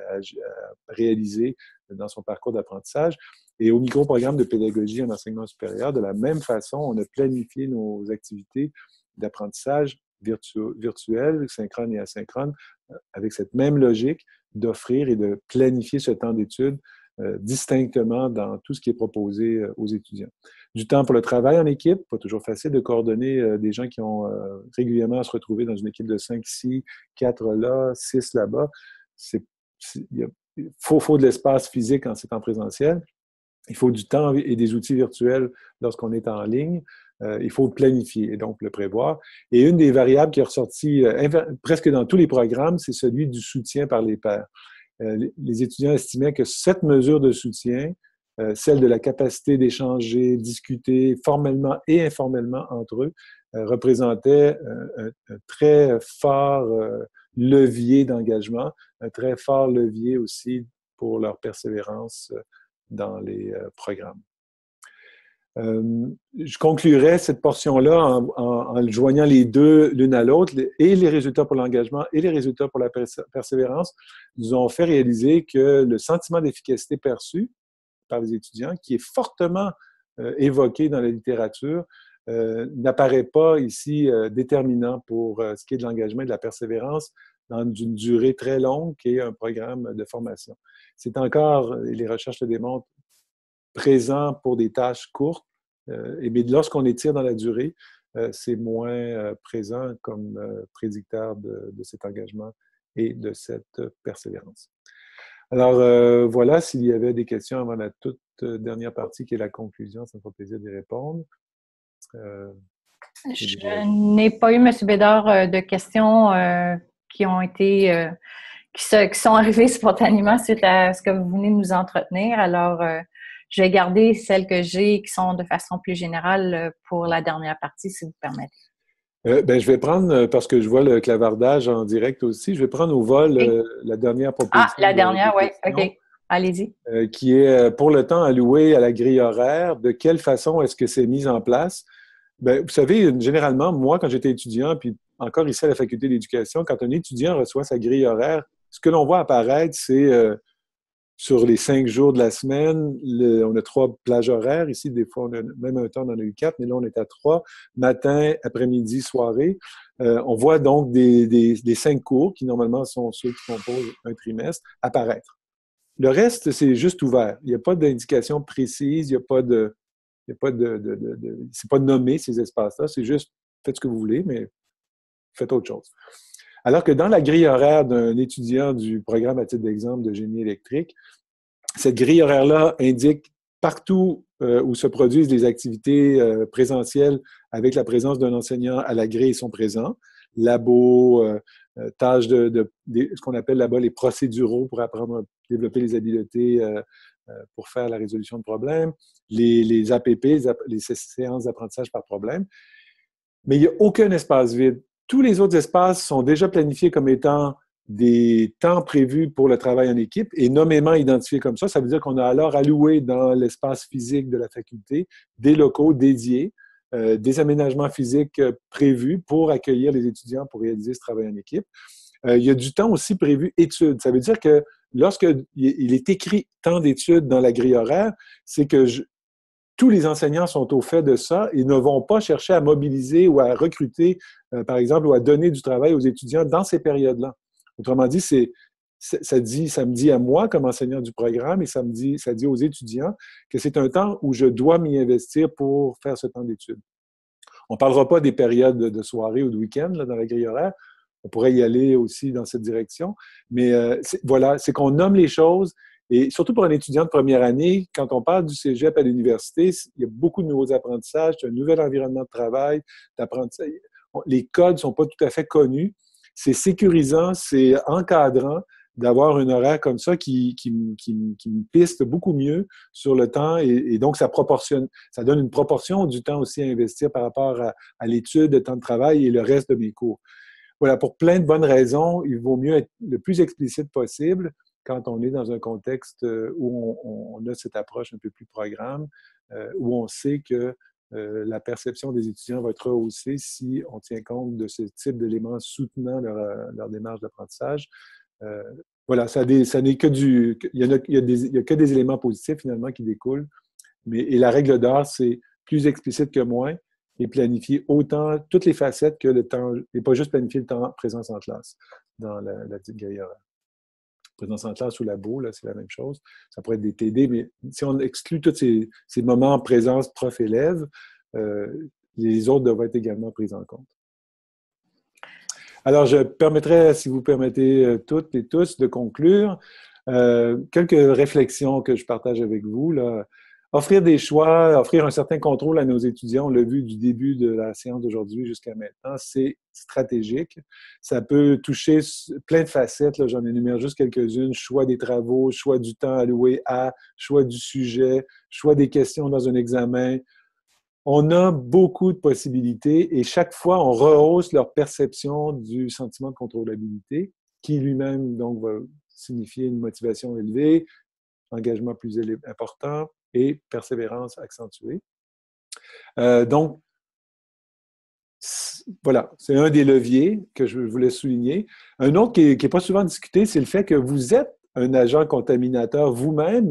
réaliser dans son parcours d'apprentissage. Et au micro-programme de pédagogie en enseignement supérieur, de la même façon, on a planifié nos activités d'apprentissage virtuel, synchrone et asynchrone, avec cette même logique d'offrir et de planifier ce temps d'études distinctement dans tout ce qui est proposé aux étudiants. Du temps pour le travail en équipe, pas toujours facile de coordonner des gens qui ont régulièrement à se retrouver dans une équipe de 5 ici, 4 là, 6 là-bas. Il faut de l'espace physique en ces temps présentiels. Il faut du temps et des outils virtuels lorsqu'on est en ligne. Il faut planifier et donc le prévoir. Et une des variables qui est ressortie presque dans tous les programmes, c'est celui du soutien par les pairs. Les étudiants estimaient que cette mesure de soutien, celle de la capacité d'échanger, discuter formellement et informellement entre eux, représentait un très fort levier d'engagement, un très fort levier aussi pour leur persévérance dans les programmes. Je conclurai cette portion-là en joignant les deux l'une à l'autre, et les résultats pour l'engagement et les résultats pour la persévérance nous ont fait réaliser que le sentiment d'efficacité perçu par les étudiants, qui est fortement évoqué dans la littérature, n'apparaît pas ici déterminant pour ce qui est de l'engagement et de la persévérance dans une durée très longue qui est un programme de formation. C'est encore, et les recherches le démontrent, présent pour des tâches courtes, mais lorsqu'on étire dans la durée, c'est moins présent comme prédicteur de cet engagement et de cette persévérance. Alors, voilà, s'il y avait des questions avant la toute dernière partie qui est la conclusion, ça me fait plaisir d'y répondre. Je n'ai pas eu, M. Bédard, de questions qui ont été, qui sont arrivées spontanément suite à ce que vous venez de nous entretenir. Alors, je vais garder celles que j'ai qui sont de façon plus générale pour la dernière partie, si vous permettez. Je vais prendre, parce que je vois le clavardage en direct aussi, je vais prendre au vol la dernière proposition. Ah, la dernière, oui, OK. Allez-y. Qui est pour le temps alloué à la grille horaire. De quelle façon est-ce que c'est mis en place? Vous savez, généralement, moi, quand j'étais étudiant, puis encore ici à la faculté d'éducation, quand un étudiant reçoit sa grille horaire, ce que l'on voit apparaître, c'est sur les 5 jours de la semaine, on a 3 plages horaires. Ici, des fois, même un temps, on en a eu 4, mais là, on est à 3, matin, après-midi, soirée. On voit donc des 5 cours, qui normalement sont ceux qui composent un trimestre, apparaître. Le reste, c'est juste ouvert. Il n'y a pas d'indication précise, il n'y a pas de... c'est pas nommé, ces espaces-là. C'est juste, faites ce que vous voulez, mais faites autre chose. Alors que dans la grille horaire d'un étudiant du programme, à titre d'exemple, de génie électrique, cette grille horaire-là indique partout où se produisent les activités présentielles avec la présence d'un enseignant à la grille sont présents. Labo, tâches ce qu'on appelle là-bas les procéduraux pour apprendre à développer les habiletés pour faire la résolution de problèmes, les APP, les séances d'apprentissage par problème. Mais il n'y a aucun espace vide. Tous les autres espaces sont déjà planifiés comme étant des temps prévus pour le travail en équipe et nommément identifiés comme ça. Ça veut dire qu'on a alors alloué dans l'espace physique de la faculté des locaux dédiés, des aménagements physiques prévus pour accueillir les étudiants pour réaliser ce travail en équipe. Il y a du temps aussi prévu études. Ça veut dire que lorsqu'il est écrit temps d'études dans la grille horaire, c'est que tous les enseignants sont au fait de ça et ne vont pas chercher à mobiliser ou à recruter, par exemple, ou à donner du travail aux étudiants dans ces périodes-là. Autrement dit, ça me dit à moi comme enseignant du programme et ça dit aux étudiants que c'est un temps où je dois m'y investir pour faire ce temps d'études. On ne parlera pas des périodes de soirée ou de week-end là, dans la grille horaire. On pourrait y aller aussi dans cette direction. Mais voilà, c'est qu'on nomme les choses. Et surtout pour un étudiant de première année, quand on parle du cégep à l'université, il y a beaucoup de nouveaux apprentissages, un nouvel environnement de travail, d'apprentissage. Les codes ne sont pas tout à fait connus. C'est sécurisant, c'est encadrant d'avoir un horaire comme ça qui me piste beaucoup mieux sur le temps et donc ça donne une proportion du temps aussi à investir par rapport à l'étude, le temps de travail et le reste de mes cours. Voilà, pour plein de bonnes raisons, il vaut mieux être le plus explicite possible quand on est dans un contexte où on a cette approche un peu plus programme, où on sait que la perception des étudiants va être rehaussée si on tient compte de ce type d'éléments soutenant leur démarche d'apprentissage. Voilà, ça n'est que il y a que des éléments positifs finalement qui découlent. Et la règle d'or, c'est plus explicite que moins et planifier autant toutes les facettes que le temps, et pas juste planifier le temps présence en classe dans la petite grille horaire. Présence en classe ou labo, là, c'est la même chose. Ça pourrait être des TD, mais si on exclut tous ces moments en présence prof-élève, les autres devraient être également pris en compte. Alors, je permettrai, si vous permettez toutes et tous, de conclure. Quelques réflexions que je partage avec vous, là. Offrir des choix, offrir un certain contrôle à nos étudiants, on l'a vu du début de la séance d'aujourd'hui jusqu'à maintenant, c'est stratégique. Ça peut toucher plein de facettes, là, j'en énumère juste quelques-unes, choix des travaux, choix du temps alloué à, choix du sujet, choix des questions dans un examen. On a beaucoup de possibilités et chaque fois, on rehausse leur perception du sentiment de contrôlabilité qui lui-même donc va signifier une motivation élevée, engagement plus important et persévérance accentuée. Donc, voilà, c'est un des leviers que je voulais souligner. Un autre qui n'est pas souvent discuté, c'est le fait que vous êtes un agent contaminateur vous-même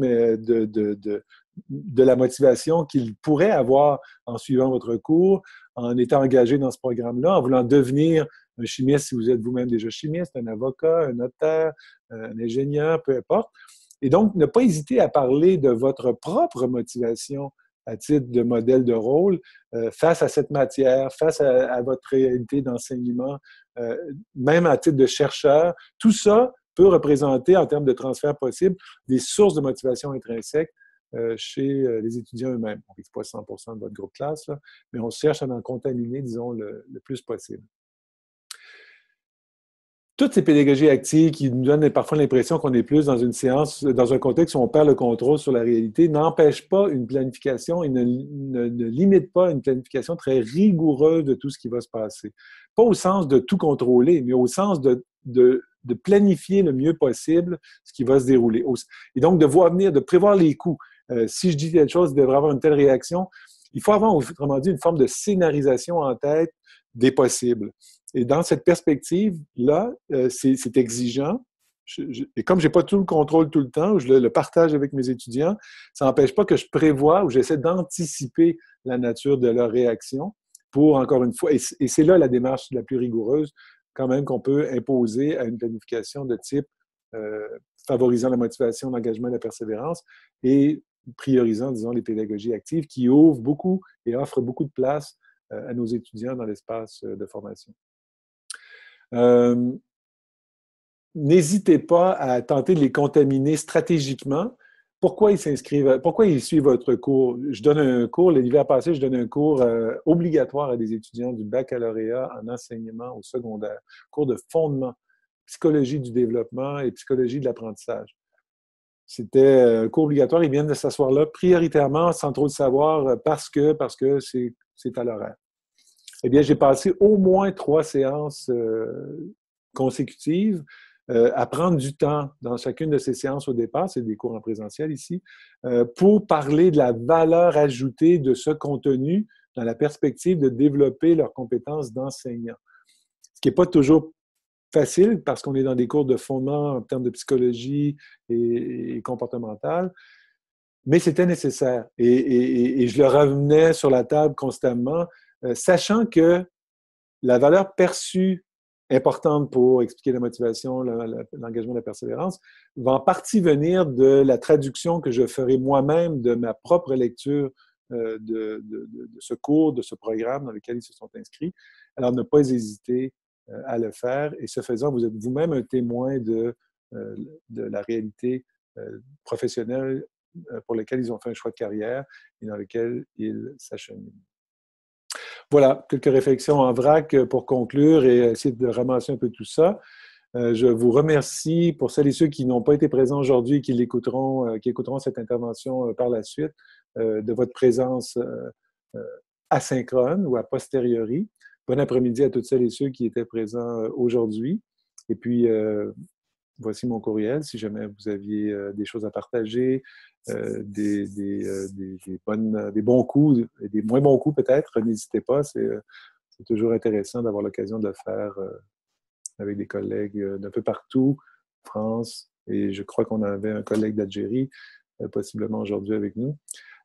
de la motivation qu'il pourrait avoir en suivant votre cours, en étant engagé dans ce programme-là, en voulant devenir un chimiste si vous êtes vous-même déjà chimiste, un avocat, un notaire, un ingénieur, peu importe. Et donc, ne pas hésiter à parler de votre propre motivation à titre de modèle de rôle face à cette matière, face à votre réalité d'enseignement, même à titre de chercheur. Tout ça peut représenter, en termes de transfert possible, des sources de motivation intrinsèques chez les étudiants eux-mêmes. On ne dit pas 100% de votre groupe classe, là, mais on cherche à en contaminer, disons, le plus possible. Toutes ces pédagogies actives qui nous donnent parfois l'impression qu'on est plus dans une séance, dans un contexte où on perd le contrôle sur la réalité, n'empêchent pas une planification et ne limitent pas une planification très rigoureuse de tout ce qui va se passer. Pas au sens de tout contrôler, mais au sens de planifier le mieux possible ce qui va se dérouler. Et donc, de voir venir, de prévoir les coups. Si je dis telle chose, il devrait avoir une telle réaction. Il faut avoir, autrement dit, une forme de scénarisation en tête des possibles. Et dans cette perspective-là, c'est exigeant. Et comme je n'ai pas tout le contrôle tout le temps, je le partage avec mes étudiants, ça n'empêche pas que je prévois ou j'essaie d'anticiper la nature de leur réaction pour, encore une fois, et c'est là la démarche la plus rigoureuse quand même qu'on peut imposer à une planification de type favorisant la motivation, l'engagement et la persévérance et priorisant, disons, les pédagogies actives qui ouvrent beaucoup et offrent beaucoup de place à nos étudiants dans l'espace de formation. N'hésitez pas à tenter de les contaminer stratégiquement. Pourquoi ils s'inscrivent, pourquoi ils suivent votre cours? Je donne un cours, l'hiver passé, je donne un cours obligatoire à des étudiants du baccalauréat en enseignement au secondaire, cours de fondement, psychologie du développement et psychologie de l'apprentissage. C'était un cours obligatoire, ils viennent de s'asseoir là prioritairement, sans trop le savoir, parce que c'est à l'horaire. Eh bien, j'ai passé au moins 3 séances consécutives à prendre du temps dans chacune de ces séances au départ, c'est des cours en présentiel ici, pour parler de la valeur ajoutée de ce contenu dans la perspective de développer leurs compétences d'enseignant. Ce qui n'est pas toujours facile parce qu'on est dans des cours de fondement en termes de psychologie et comportementale, mais c'était nécessaire. Et je le revenais sur la table constamment, sachant que la valeur perçue importante pour expliquer la motivation, l'engagement, la persévérance, va en partie venir de la traduction que je ferai moi-même de ma propre lecture de ce cours, de ce programme dans lequel ils se sont inscrits. Alors, ne pas hésiter à le faire. Et ce faisant, vous êtes vous-même un témoin de la réalité professionnelle pour laquelle ils ont fait un choix de carrière et dans lequel ils s'acheminent. Voilà, quelques réflexions en vrac pour conclure et essayer de ramasser un peu tout ça. Je vous remercie pour celles et ceux qui n'ont pas été présents aujourd'hui et qui écouteront cette intervention par la suite, de votre présence asynchrone ou a posteriori. Bon après-midi à toutes celles et ceux qui étaient présents aujourd'hui. Et puis, voici mon courriel si jamais vous aviez des choses à partager, des bons coups et des moins bons coups peut-être. N'hésitez pas, c'est toujours intéressant d'avoir l'occasion de le faire avec des collègues d'un peu partout, France, et je crois qu'on avait un collègue d'Algérie, possiblement aujourd'hui avec nous.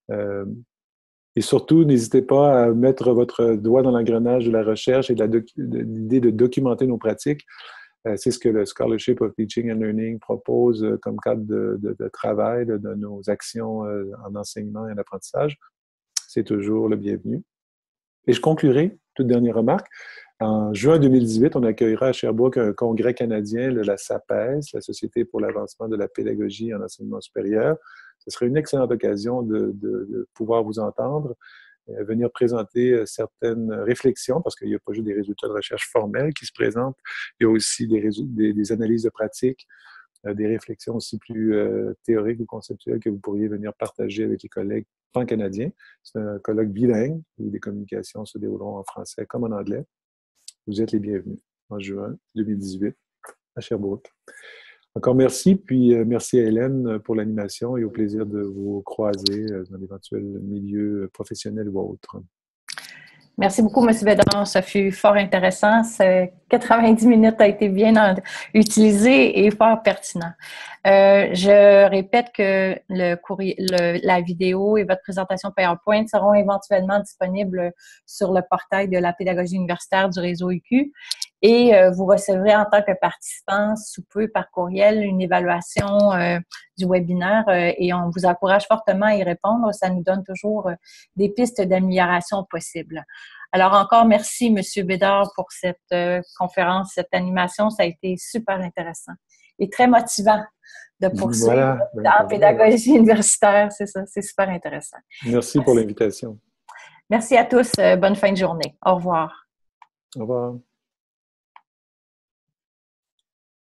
Et surtout, n'hésitez pas à mettre votre doigt dans l'engrenage de la recherche et de l'idée de documenter nos pratiques. C'est ce que le Scholarship of Teaching and Learning propose comme cadre de travail de nos actions en enseignement et en apprentissage. C'est toujours le bienvenu. Et je conclurai, toute dernière remarque, en juin 2018, on accueillera à Sherbrooke un congrès canadien, la SAPES, la Société pour l'avancement de la pédagogie en enseignement supérieur. Ce serait une excellente occasion de pouvoir vous entendre, venir présenter certaines réflexions, parce qu'il n'y a pas juste des résultats de recherche formels qui se présentent, il y a aussi des analyses de pratique, des réflexions aussi plus théoriques ou conceptuelles que vous pourriez venir partager avec les collègues pan-canadiens. C'est un colloque bilingue où les communications se dérouleront en français comme en anglais. Vous êtes les bienvenus en juin 2018 à Sherbrooke. Encore merci, puis merci à Hélène pour l'animation et au plaisir de vous croiser dans l'éventuel milieu professionnel ou autre. Merci beaucoup, M. Bédard. Ça fut fort intéressant. C'est 90 minutes a été bien utilisé et fort pertinent. Je répète que la vidéo et votre présentation PowerPoint seront éventuellement disponibles sur le portail de la pédagogie universitaire du réseau UQ et vous recevrez en tant que participant sous peu par courriel une évaluation du webinaire et on vous encourage fortement à y répondre. Ça nous donne toujours des pistes d'amélioration possibles. Alors encore merci, M. Bédard, pour cette conférence, cette animation. Ça a été super intéressant et très motivant de poursuivre en pédagogie universitaire. C'est ça, c'est super intéressant. Merci pour l'invitation. Merci à tous. Bonne fin de journée. Au revoir. Au revoir.